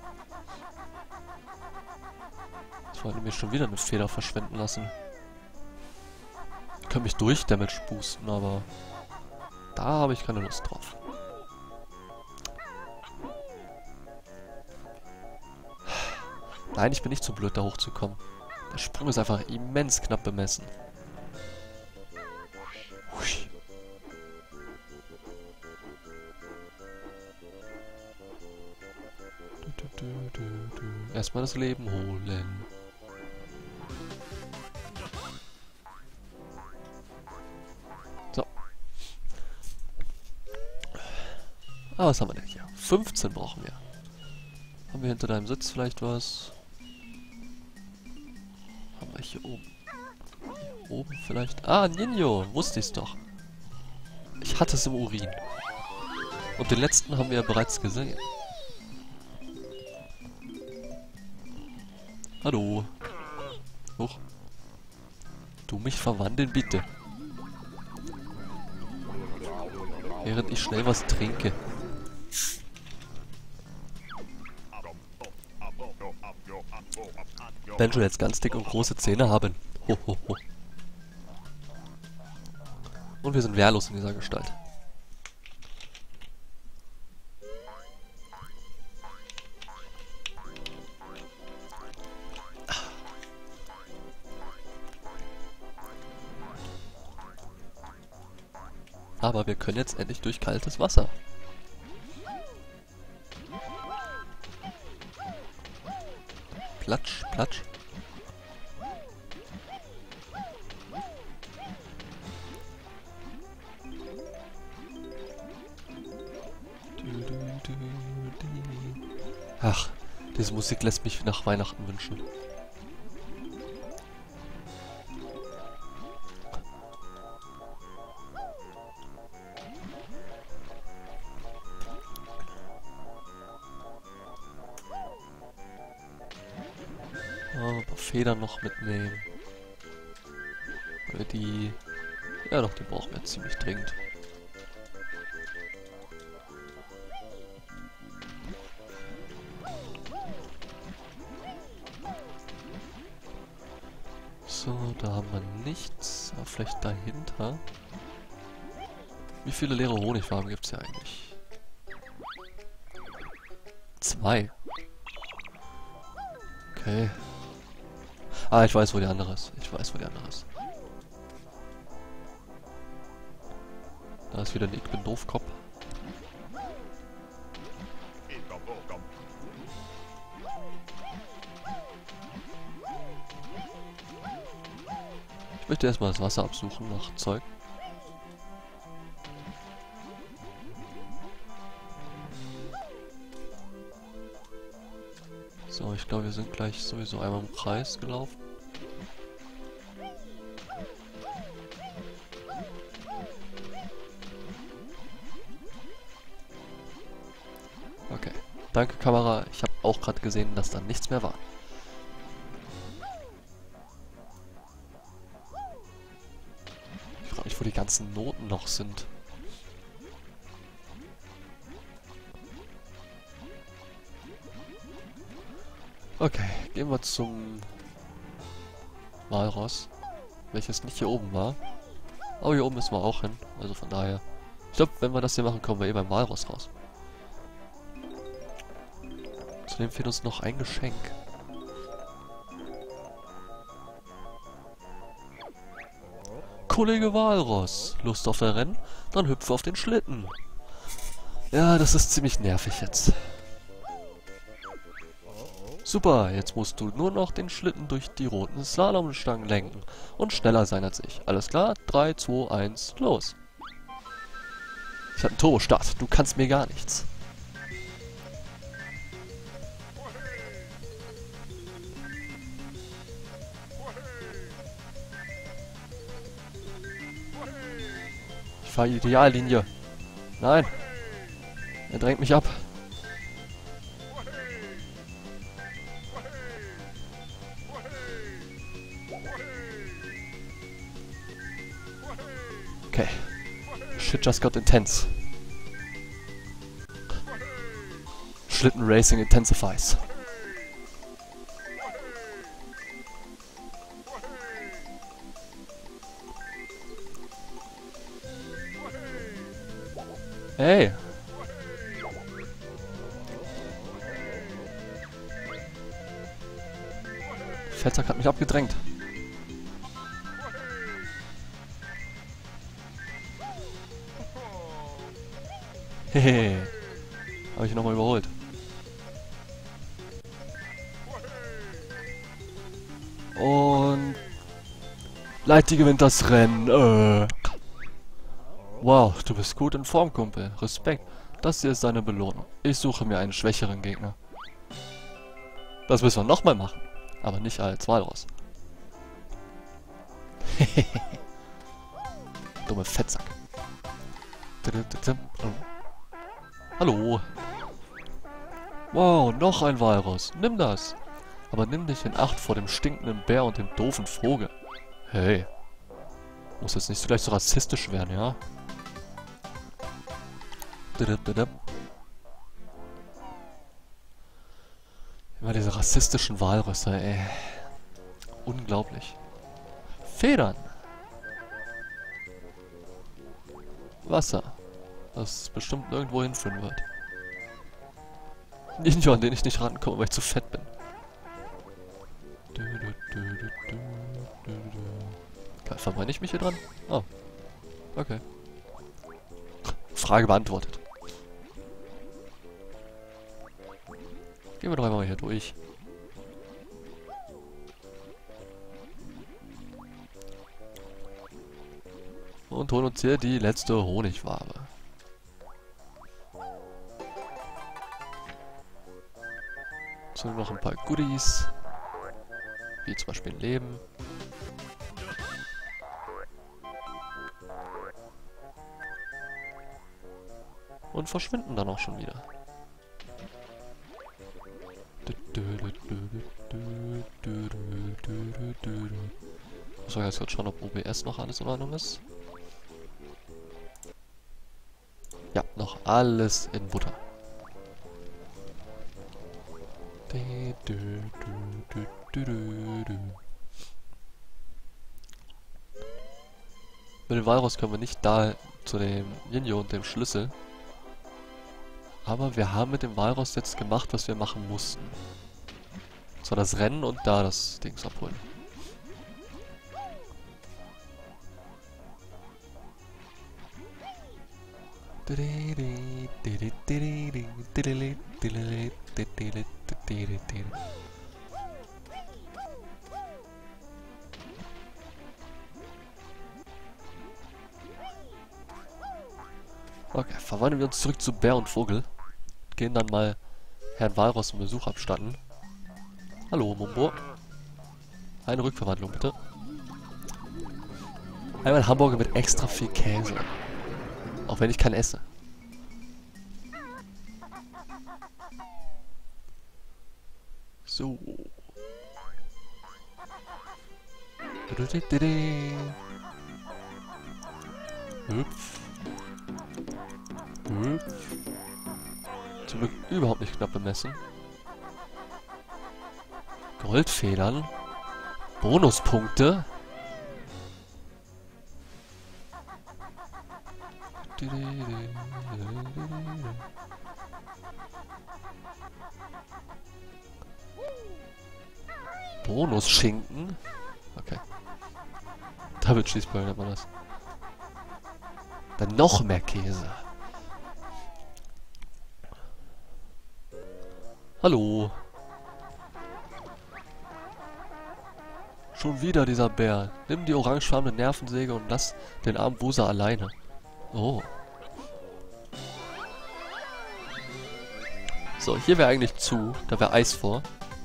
Ich wollte mir schon wieder eine Feder verschwenden lassen. Ich kann mich durch Damage boosten, aber da habe ich keine Lust drauf. Nein, ich bin nicht zu blöd, da hochzukommen. Der Sprung ist einfach immens knapp bemessen. Erstmal das Leben holen. So. Ah, was haben wir denn hier? fünfzehn brauchen wir. Haben wir hinter deinem Sitz vielleicht was? Haben wir hier oben? Hier oben vielleicht? Ah, Ninjo! Wusste ich's doch. Ich hatte es im Urin. Und den letzten haben wir ja bereits gesehen. Hallo. Hoch. Du mich verwandeln, bitte. Während ich schnell was trinke. Benjo jetzt ganz dick und große Zähne haben. Ho, ho, ho. Und wir sind wehrlos in dieser Gestalt. Aber wir können jetzt endlich durch kaltes Wasser. Platsch, platsch. Ach, Diese Musik lässt mich nach Weihnachten wünschen. Oh, ein paar Federn noch mitnehmen. Weil die... Ja doch, die brauchen wir ziemlich dringend. So, da haben wir nichts. Aber vielleicht dahinter. Wie viele leere Honigwaben gibt es hier eigentlich? Zwei. Okay. Ah, ich weiß, wo die andere ist. Ich weiß, wo die andere ist. Da ist wieder ein Ich bin doof Kopf. Ich möchte erstmal das Wasser absuchen nach Zeug. So, ich glaube, wir sind gleich sowieso einmal im Kreis gelaufen. Okay. Danke, Kamera. Ich habe auch gerade gesehen, dass da nichts mehr war. Ich frage mich, wo die ganzen Noten noch sind. Okay, gehen wir zum Walross, welches nicht hier oben war. Aber hier oben müssen wir auch hin, also von daher. Ich glaube, wenn wir das hier machen, kommen wir eh beim Walross raus. Zudem fehlt uns noch ein Geschenk. Kollege Walross, Lust auf ein Rennen? Dann hüpfe auf den Schlitten. Ja, das ist ziemlich nervig jetzt. Super, jetzt musst du nur noch den Schlitten durch die roten Slalomstangen lenken und schneller sein als ich. Alles klar? drei, zwei, eins, los. Ich hatte einen Turbostart, du kannst mir gar nichts. Ich fahre Ideallinie. Nein. Er drängt mich ab. Okay. Shit just got intense. Schlitten Racing intensifies. Hey! Fettsack hat mich abgedrängt. Hehe. Habe ich nochmal überholt. Und... Leiti gewinnt das Rennen. Äh. Wow, du bist gut in Form, Kumpel. Respekt. Das hier ist deine Belohnung. Ich suche mir einen schwächeren Gegner. Das müssen wir nochmal machen. Aber nicht als Walross. Dumme Fettsack. Hallo. Wow, noch ein Walross. Nimm das. Aber nimm dich in Acht vor dem stinkenden Bär und dem doofen Vogel. Hey. Muss jetzt nicht gleich so rassistisch werden, ja? Immer diese rassistischen Walrösser, ey. Unglaublich. Federn. Wasser. Das bestimmt nirgendwo hinführen wird. Ninja, an den ich nicht rankomme, weil ich zu fett bin. Verbrenne ich mich hier dran? Oh. Okay. Frage beantwortet. Gehen wir doch einmal hier durch. Und holen uns hier die letzte Honigwabe. So, noch ein paar Goodies. Wie zum Beispiel Leben. Und verschwinden dann auch schon wieder. Ich muss jetzt schauen, ob O B S noch alles in Ordnung ist. Ja, noch alles in Butter. Mit dem Walrus können wir nicht da zu dem Jinjo und dem Schlüssel. Aber wir haben mit dem Walrus jetzt gemacht, was wir machen mussten. So, das Rennen und da das Dings abholen. Okay, verwandeln wir uns zurück zu Bär und Vogel. Gehen dann mal Herrn Walross einen Besuch abstatten. Hallo, Mumbo. Eine Rückverwandlung, bitte. Einmal Hamburger mit extra viel Käse. Auch wenn ich keinen esse. So. Hüpf. Hüpf. Zum Glück überhaupt nicht knapp bemessen. Goldfedern. Bonuspunkte. Bonusschinken. Okay. Double Cheeseburger nennt man das. Dann noch mehr Käse. Hallo. Schon wieder dieser Bär. Nimm die orangefarbene Nervensäge und lass den armen Buser alleine. Oh. So, hier wäre eigentlich zu. Da wäre Eis vor.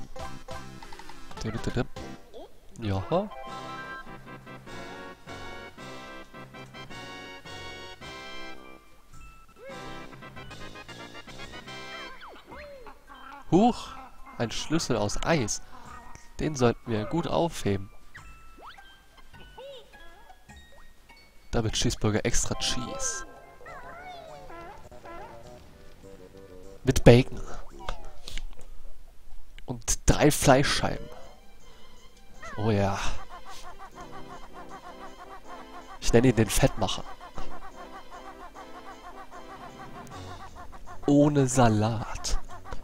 Ja. Huch! Ein Schlüssel aus Eis. Den sollten wir gut aufheben. Double Cheeseburger extra Cheese. Mit Bacon. Und drei Fleischscheiben. Oh ja. Ich nenne ihn den Fettmacher. Ohne Salat.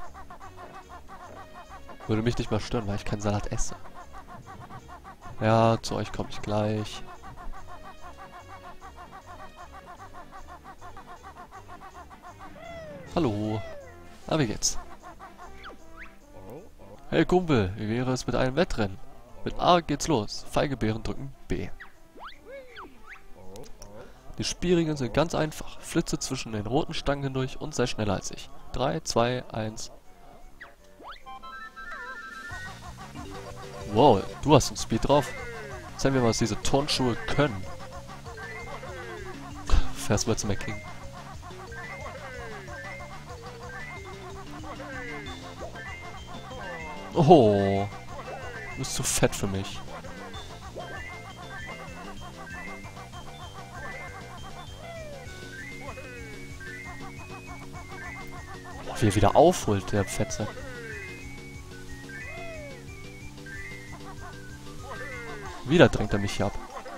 Würde mich nicht mal stören, weil ich keinen Salat esse. Ja, zu euch komme ich gleich. Hallo. Na, wie geht's? Hey Kumpel, wie wäre es mit einem Wettrennen? Mit A geht's los. Feige Beeren drücken B. Die Spielregeln sind ganz einfach. Flitze zwischen den roten Stangen hindurch und sei schneller als ich. drei, zwei, eins. Wow, du hast einen Speed drauf. Zeigen wir mal, was diese Turnschuhe können. Fährst mal zum King. Oh, du bist zu fett für mich. Wie er wieder aufholt, der Fetze. Wieder drängt er mich hier ab.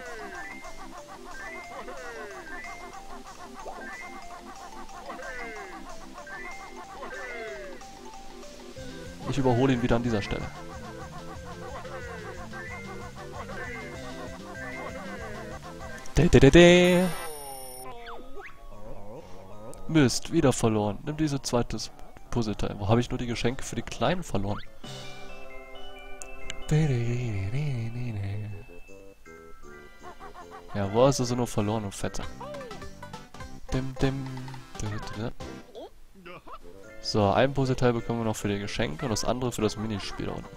Ich überhole ihn wieder an dieser Stelle. De -de -de -de. Mist, wieder verloren. Nimm diese zweite Puzzleteil. Wo habe ich nur die Geschenke für die Kleinen verloren? Ja, wo hast du so nur verloren, und Fette? Dim, dim, dim, dim. So, ein Puzzleteil bekommen wir noch für die Geschenke und das andere für das Minispiel da unten.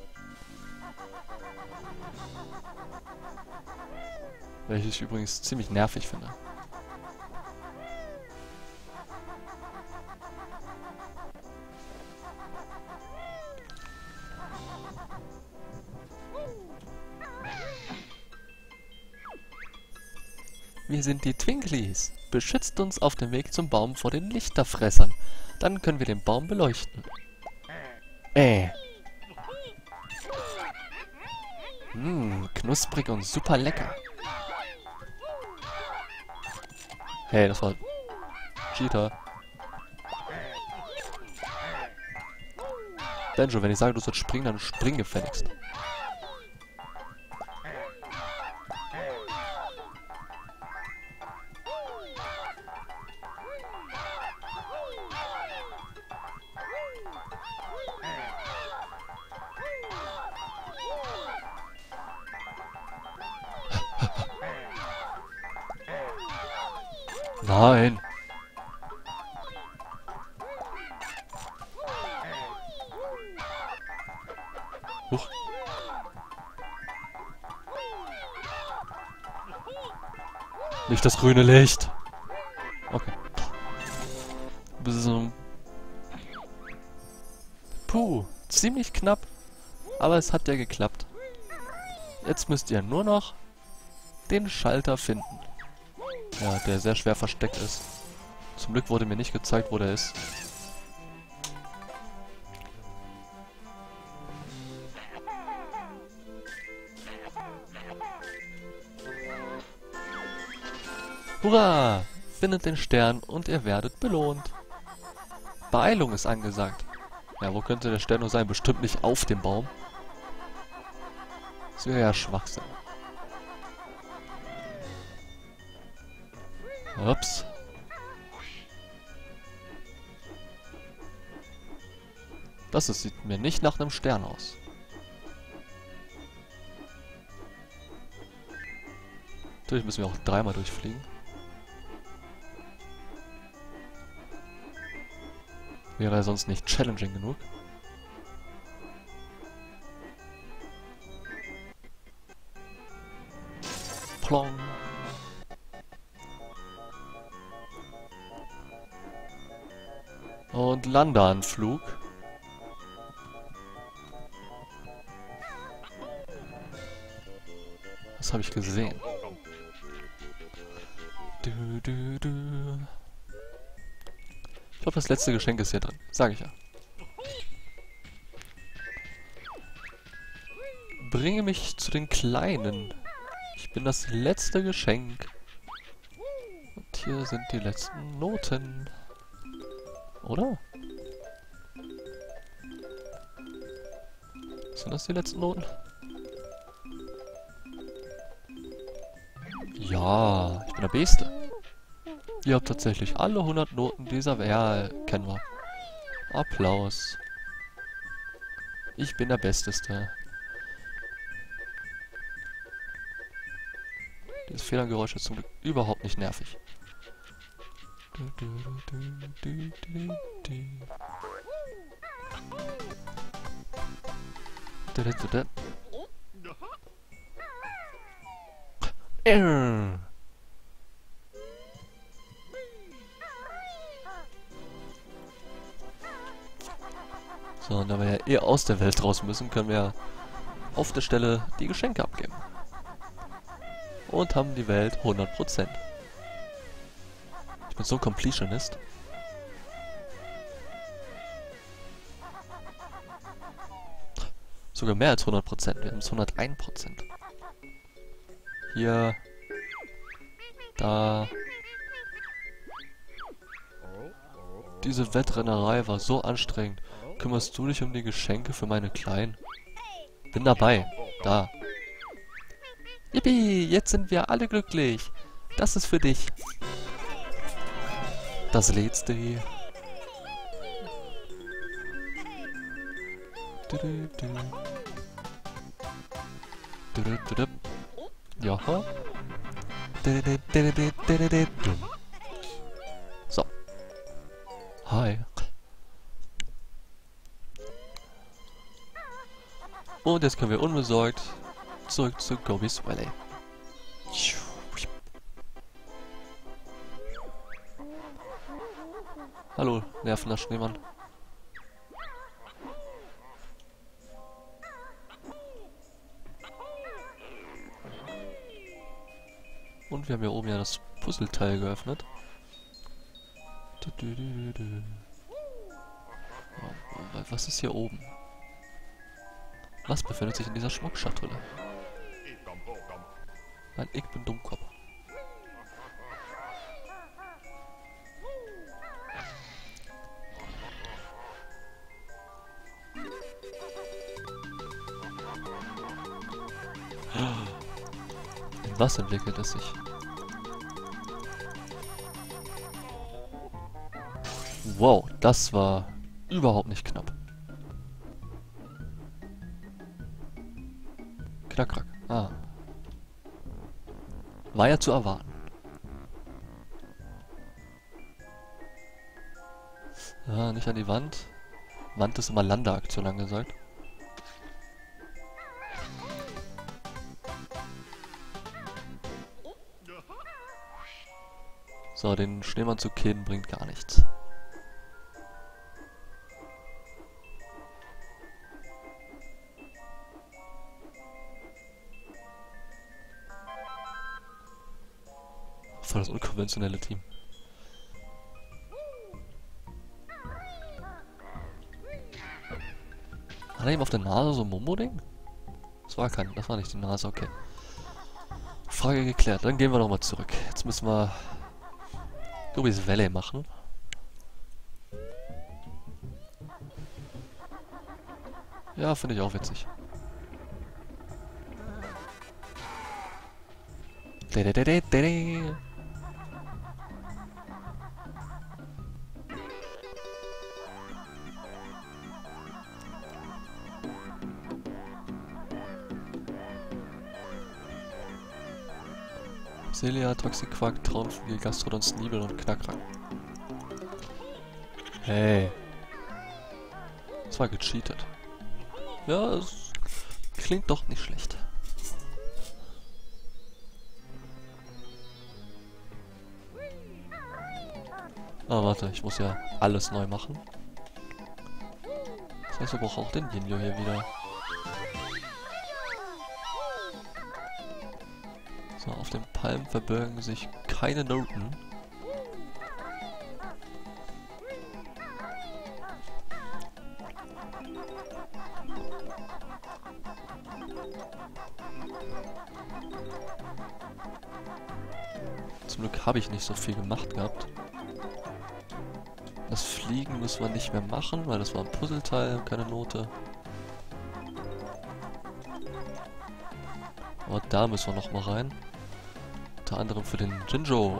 Welches ich übrigens ziemlich nervig finde. Wir sind die Twinklies. Beschützt uns auf dem Weg zum Baum vor den Lichterfressern. Dann können wir den Baum beleuchten. Äh. Mmm, knusprig und super lecker. Hey, das war Cheater. Benjo, wenn ich sage, du sollst springen, dann spring gefälligst. Nein. Huch. Nicht das grüne Licht. Okay. So. Puh, ziemlich knapp. Aber es hat ja geklappt. Jetzt müsst ihr nur noch den Schalter finden. Ja, der sehr schwer versteckt ist. Zum Glück wurde mir nicht gezeigt, wo der ist. Hurra! Findet den Stern und ihr werdet belohnt. Beeilung ist angesagt. Ja, wo könnte der Stern nur sein? Bestimmt nicht auf dem Baum. Das wäre ja Schwachsinn. Ups. Das ist, sieht mir nicht nach einem Stern aus. Natürlich müssen wir auch dreimal durchfliegen. Wäre er sonst nicht challenging genug. Plong. Und Landeanflug. Das habe ich gesehen. Du, du, du. Ich glaube, das letzte Geschenk ist hier drin. Sag ich ja. Bringe mich zu den Kleinen. Ich bin das letzte Geschenk. Und hier sind die letzten Noten. Oder? Sind das die letzten Noten? Ja, ich bin der Beste. Ihr habt tatsächlich alle hundert Noten dieser Welt. Ja, kennen wir. Applaus. Ich bin der Besteste. Dieses Fehlergeräusch ist zum Glück überhaupt nicht nervig. Du, du, du, du, du, du. Du, du, du, du. Äh. So, und da wir ja eh aus der Welt raus müssen, können wir auf der Stelle die Geschenke abgeben. Und haben die Welt hundert Prozent. Ich bin so ein Completionist. Sogar mehr als hundert Prozent. Wir haben es hunderteins Prozent. Hier. Da. Diese Wettrennerei war so anstrengend. Kümmerst du dich um die Geschenke für meine Kleinen? Bin dabei. Da. Yippie, jetzt sind wir alle glücklich. Das ist für dich. Das letzte hier. Ja. So. Hi. Und jetzt können wir unbesorgt zurück zu Gobi's Valley. Hallo, nervender Schneemann. Und wir haben hier oben ja das Puzzleteil geöffnet. Was ist hier oben? Was befindet sich in dieser Schmuckschatulle? Ein Ich bin Dummkopf. In was entwickelt es sich? Wow, das war überhaupt nicht knapp. Knackrack. Ah. War ja zu erwarten. Ah, nicht an die Wand. Wand ist immer Landeaktion angesagt. So, den Schneemann zu killen bringt gar nichts. Voll das unkonventionelle Team. Hat er ihm auf der Nase so ein Momo-Ding? Das war kein, das war nicht die Nase, okay. Frage geklärt, dann gehen wir nochmal zurück. Jetzt müssen wir Gobi's Valley machen. Ja, finde ich auch witzig. Dedededede. Celia, Toxiquark, Traumflügel, Gastrodon, Sneebel und Knackrack. Hey. Das war gecheatet. Ja, es klingt doch nicht schlecht. Ah, warte, ich muss ja alles neu machen. Das heißt, wir brauchen auch den Jinjo hier wieder. So, auf den Palmen verbirgen sich keine Noten. Zum Glück habe ich nicht so viel gemacht gehabt. Das Fliegen müssen wir nicht mehr machen, weil das war ein Puzzleteil, keine Note. Aber da müssen wir noch mal rein. Unter anderem für den Jinjo.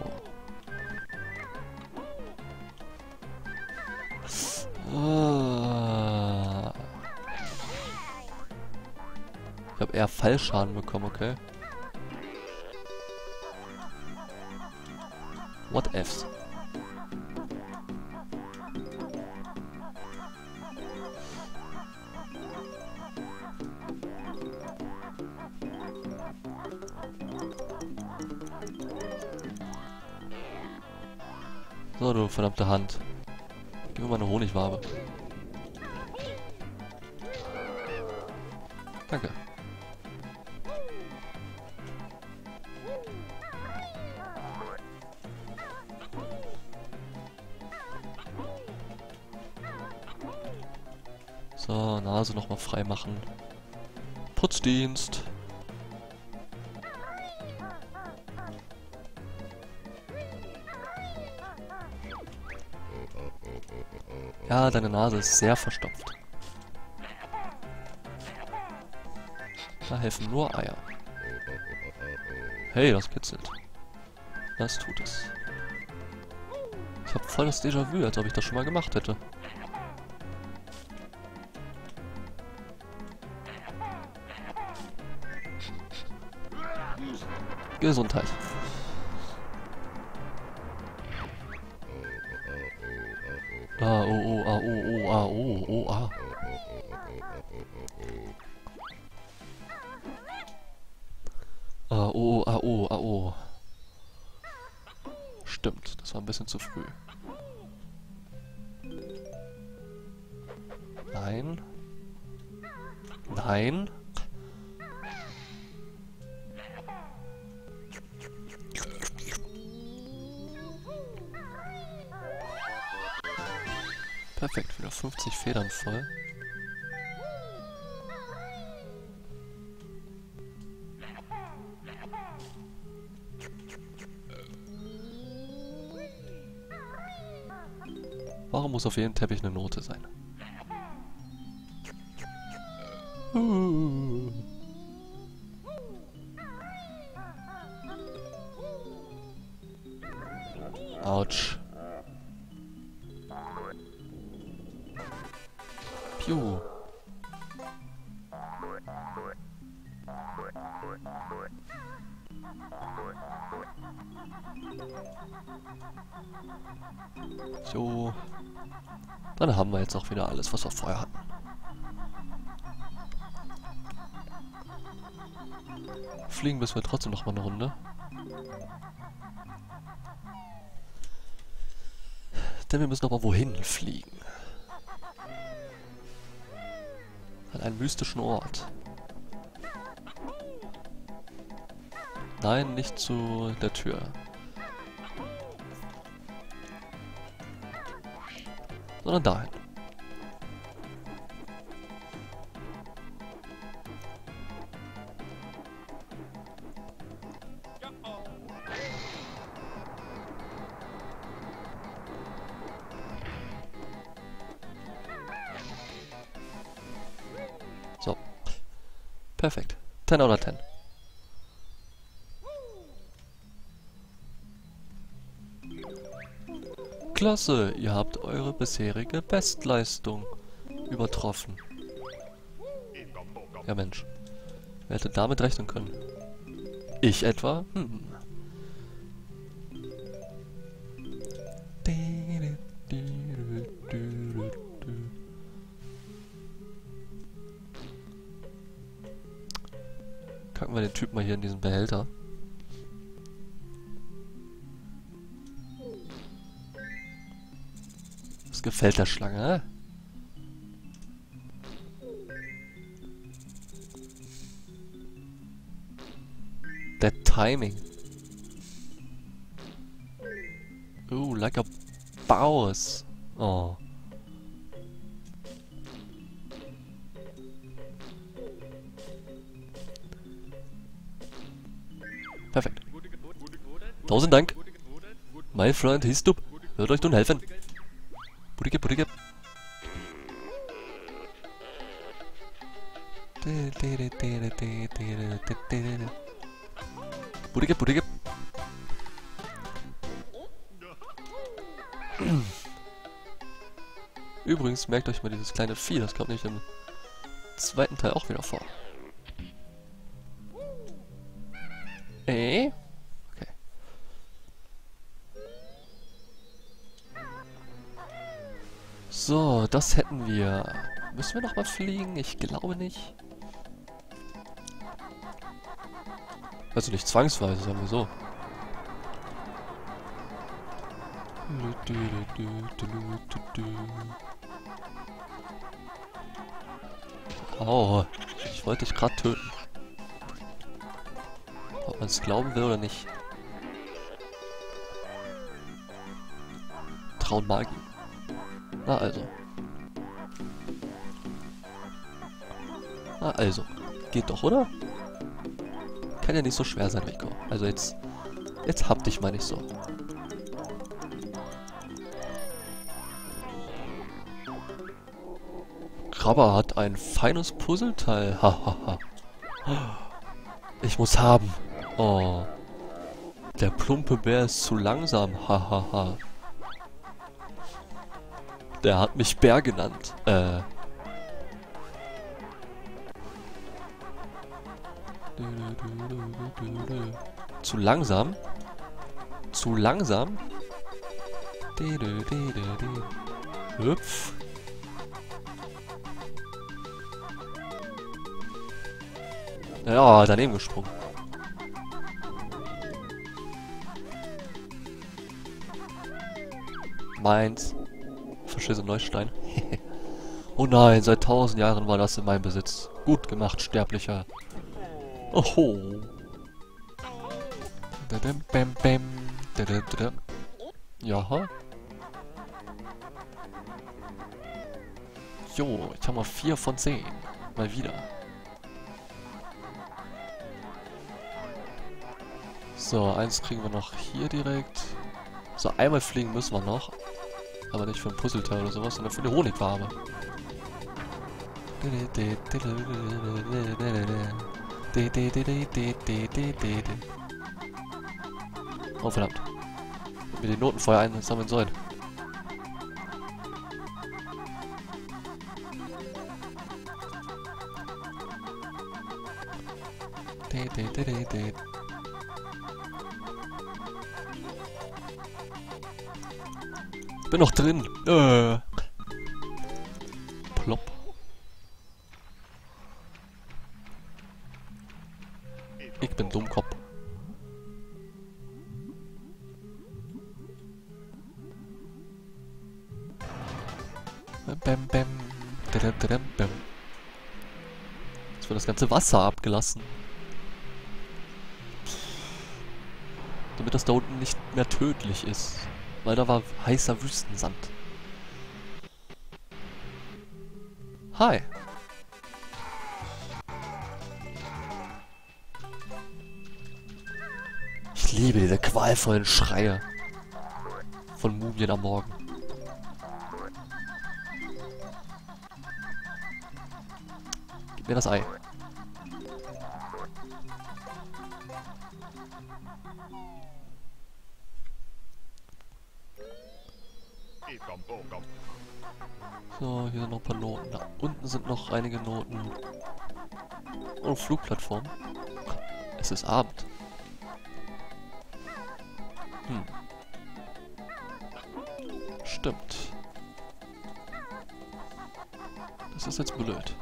Ah. Ich habe eher Fallschaden bekommen, okay. What ifs? So, du verdammte Hand. Gib mir mal eine Honigwabe. Danke. So, Nase nochmal frei machen. Putzdienst. Ja, deine Nase ist sehr verstopft. Da helfen nur Eier. Hey, das kitzelt. Das tut es. Ich habe voll das Déjà-vu, als ob ich das schon mal gemacht hätte. Gesundheit. Ah, oh, oh, ah, oh, oh, ah, oh, oh, ah. Ah, oh, ah, oh, ah, oh. Stimmt, das war ein bisschen zu früh. Nein. Nein. Perfekt, wieder fünfzig Federn voll. Warum muss auf jedem Teppich eine Note sein? Uh. Autsch. Piu. So. Dann haben wir jetzt auch wieder alles, was wir vorher hatten. Fliegen müssen wir trotzdem noch mal eine Runde. Denn wir müssen aber wohin fliegen? An einen mystischen Ort. Nein, nicht zu der Tür. Sondern dahin. So. Perfekt. zehn out of zehn. Klasse, ihr habt eure bisherige Bestleistung übertroffen. Ja Mensch, wer hätte damit rechnen können? Ich etwa? Hm. Kacken wir den Typ mal hier in diesen Behälter. Was gefällt der Schlange, hä? Der Timing. Oh, like a boss. Oh. Perfekt. Tausend Dank. Mein Freund Histup wird euch nun helfen. Budike, budike. Budike, budike. Übrigens, merkt euch mal dieses kleine Vieh, das kommt nämlich im zweiten Teil auch wieder vor. Äh? Okay. So, das hätten wir. Müssen wir nochmal fliegen? Ich glaube nicht. Also nicht zwangsweise, sagen wir so. Oh, ich wollte dich gerade töten. Ob man es glauben will oder nicht. Traummagie. Na also. Na also. Geht doch, oder? Kann ja nicht so schwer sein, Rico. Also jetzt... Jetzt hab dich mal nicht so. Krabber hat ein feines Puzzleteil. Hahaha. Ich muss haben. Oh. Der plumpe Bär ist zu langsam. Hahaha. Der hat mich Bär genannt. Äh. Zu langsam? Zu langsam? Hüpf. Ja, daneben gesprungen. Meins. Verschissen Neustein. Oh nein, seit tausend Jahren war das in meinem Besitz. Gut gemacht, Sterblicher. Oho. Dadam, bam, bam. Dadam, dadam. Jaha. Jo, jetzt haben wir vier von zehn. Mal wieder. So, eins kriegen wir noch hier direkt. So, einmal fliegen müssen wir noch. Aber nicht für ein Puzzleteil oder sowas, sondern für eine Honigwabe. Oh, verdammt. Ich hätte mir die Noten vorher einsammeln sollen. Bin noch drin. Äh. Plopp. Ich bin Dummkopf. Bam, bam. Dadam, dadam, bam. Jetzt wird das ganze Wasser abgelassen. Damit das da unten nicht mehr tödlich ist. Weil da war heißer Wüstensand. Hi. Ich liebe diese qualvollen Schreie von Mumien am Morgen. Gib mir das Ei. So, hier sind noch ein paar Noten. Da unten sind noch einige Noten. Oh, Flugplattform. Es ist Abend. Hm. Stimmt. Das ist jetzt blöd.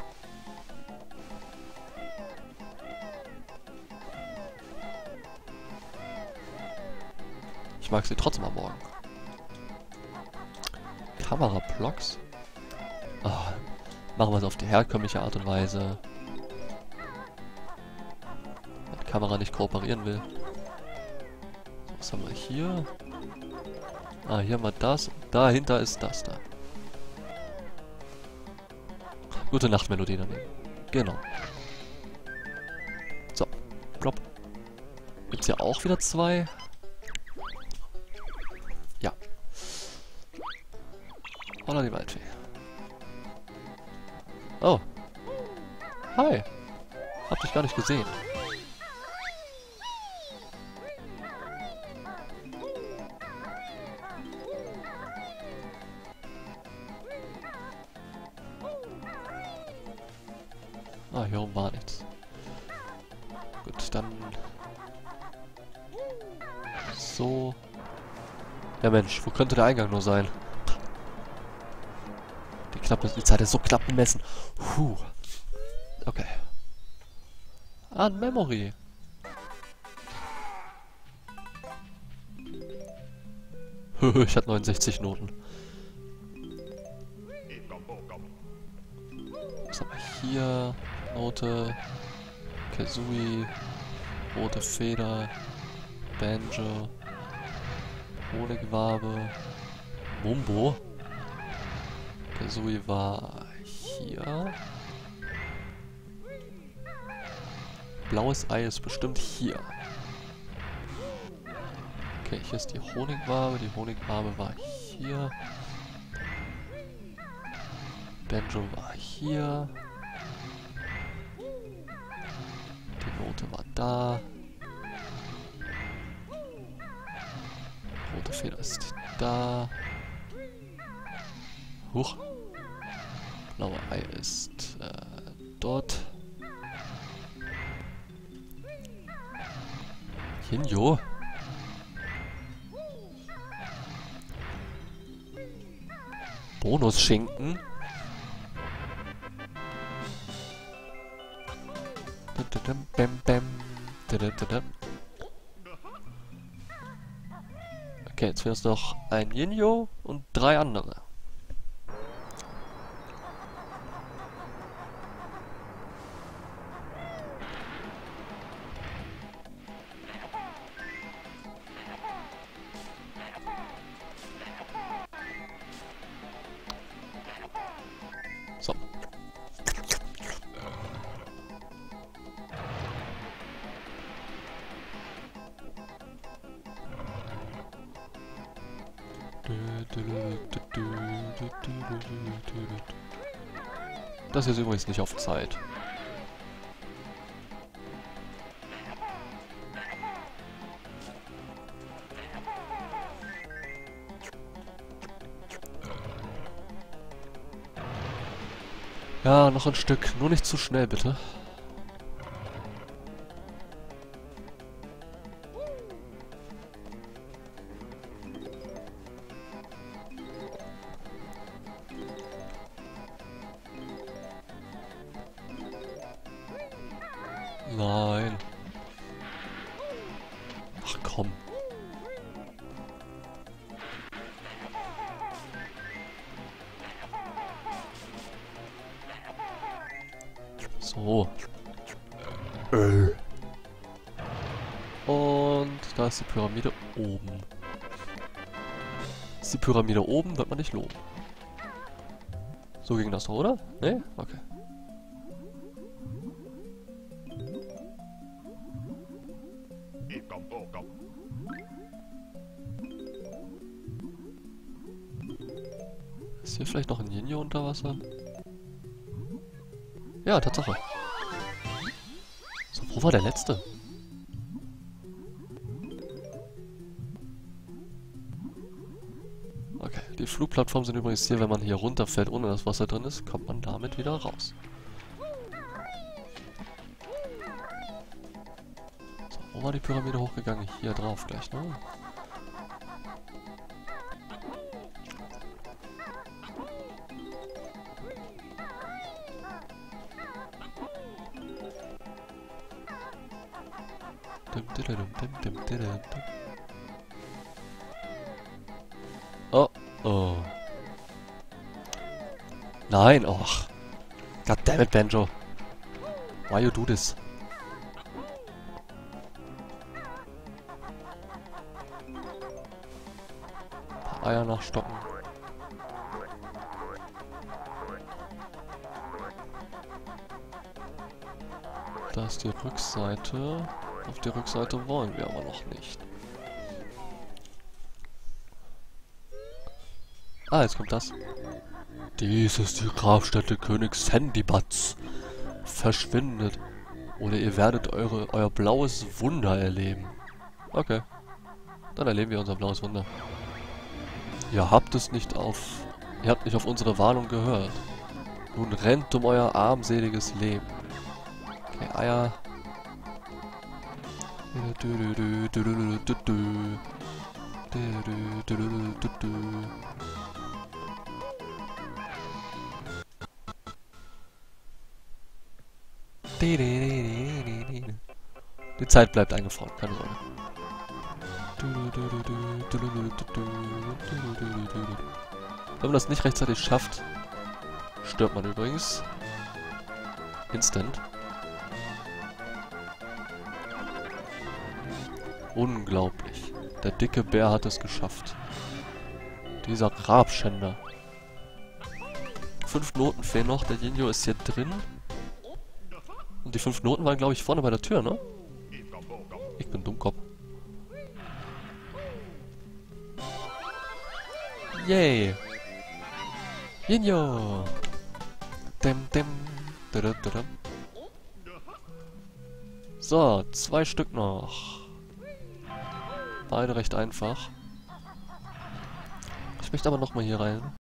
Ich mag sie trotzdem am Morgen. Kamerablocks. Oh, machen wir es auf die herkömmliche Art und Weise. Wenn die Kamera nicht kooperieren will. So, was haben wir hier? Ah, hier haben wir das. Dahinter ist das da. Gute Nachtmelodie daneben. Genau. So. Plopp. Gibt's hier auch wieder zwei? Ja. Oder die Waldfee. Oh. Hi. Hab dich gar nicht gesehen. Ah, hier oben war nichts. Gut, dann... So... Ja Mensch, wo könnte der Eingang nur sein? Die, Klappe, die Zeit ist so knapp bemessen. Puh. Okay. Ah, ein Memory. Ich hatte neunundsechzig Noten. Was haben wir hier? Note. Kazooie. Rote Feder. Banjo. Honigwabe. Mumbo. Kazooie war hier. Blaues Ei ist bestimmt hier. Okay, hier ist die Honigwabe. Die Honigwabe war hier. Banjo war hier. Die Note war da. Rote Feder ist da. Huch. Blaue Ei ist äh, dort. Hinjo. Bonusschinken. Okay, jetzt fehlt uns noch ein Jinjo und drei andere. So. Das ist übrigens nicht auf Zeit. Ja, noch ein Stück. Nur nicht zu schnell, bitte. Nein. Ach komm. So. Äh. Und da ist die Pyramide oben. Ist die Pyramide oben, wird man nicht loben. So ging das doch, oder? Ne? Okay. Ist hier vielleicht noch ein Jinjo unter Wasser? Ja, Tatsache. So, wo war der letzte? Okay, die Flugplattformen sind übrigens hier, wenn man hier runterfällt, ohne dass Wasser drin ist, kommt man damit wieder raus. So, wo war die Pyramide hochgegangen? Hier drauf gleich, ne? Oh, oh. Nein, och. Goddammit, Banjo. Why you do this? Ein paar Eier nachstocken. Da ist die Rückseite. Auf die Rückseite wollen wir aber noch nicht. Ah, jetzt kommt das. Dies ist die Grabstätte Königs Sandybats. Verschwindet. Oder ihr werdet eure, euer blaues Wunder erleben. Okay. Dann erleben wir unser blaues Wunder. Ihr habt es nicht auf... Ihr habt nicht auf unsere Warnung gehört. Nun rennt um euer armseliges Leben. Okay, Eier. Die Zeit bleibt eingefroren, keine Sorge. Wenn man das nicht rechtzeitig schafft, stirbt man übrigens. Instant. Unglaublich. Der dicke Bär hat es geschafft. Dieser Grabschänder. Fünf Noten fehlen noch. Der Jinjo ist hier drin. Und die fünf Noten waren, glaube ich, vorne bei der Tür, ne? Ich bin Dummkopf. Yay! Jinjo! Dem, dem, dadam, dadam. So, zwei Stück noch. Beide recht einfach. Ich möchte aber nochmal hier rein.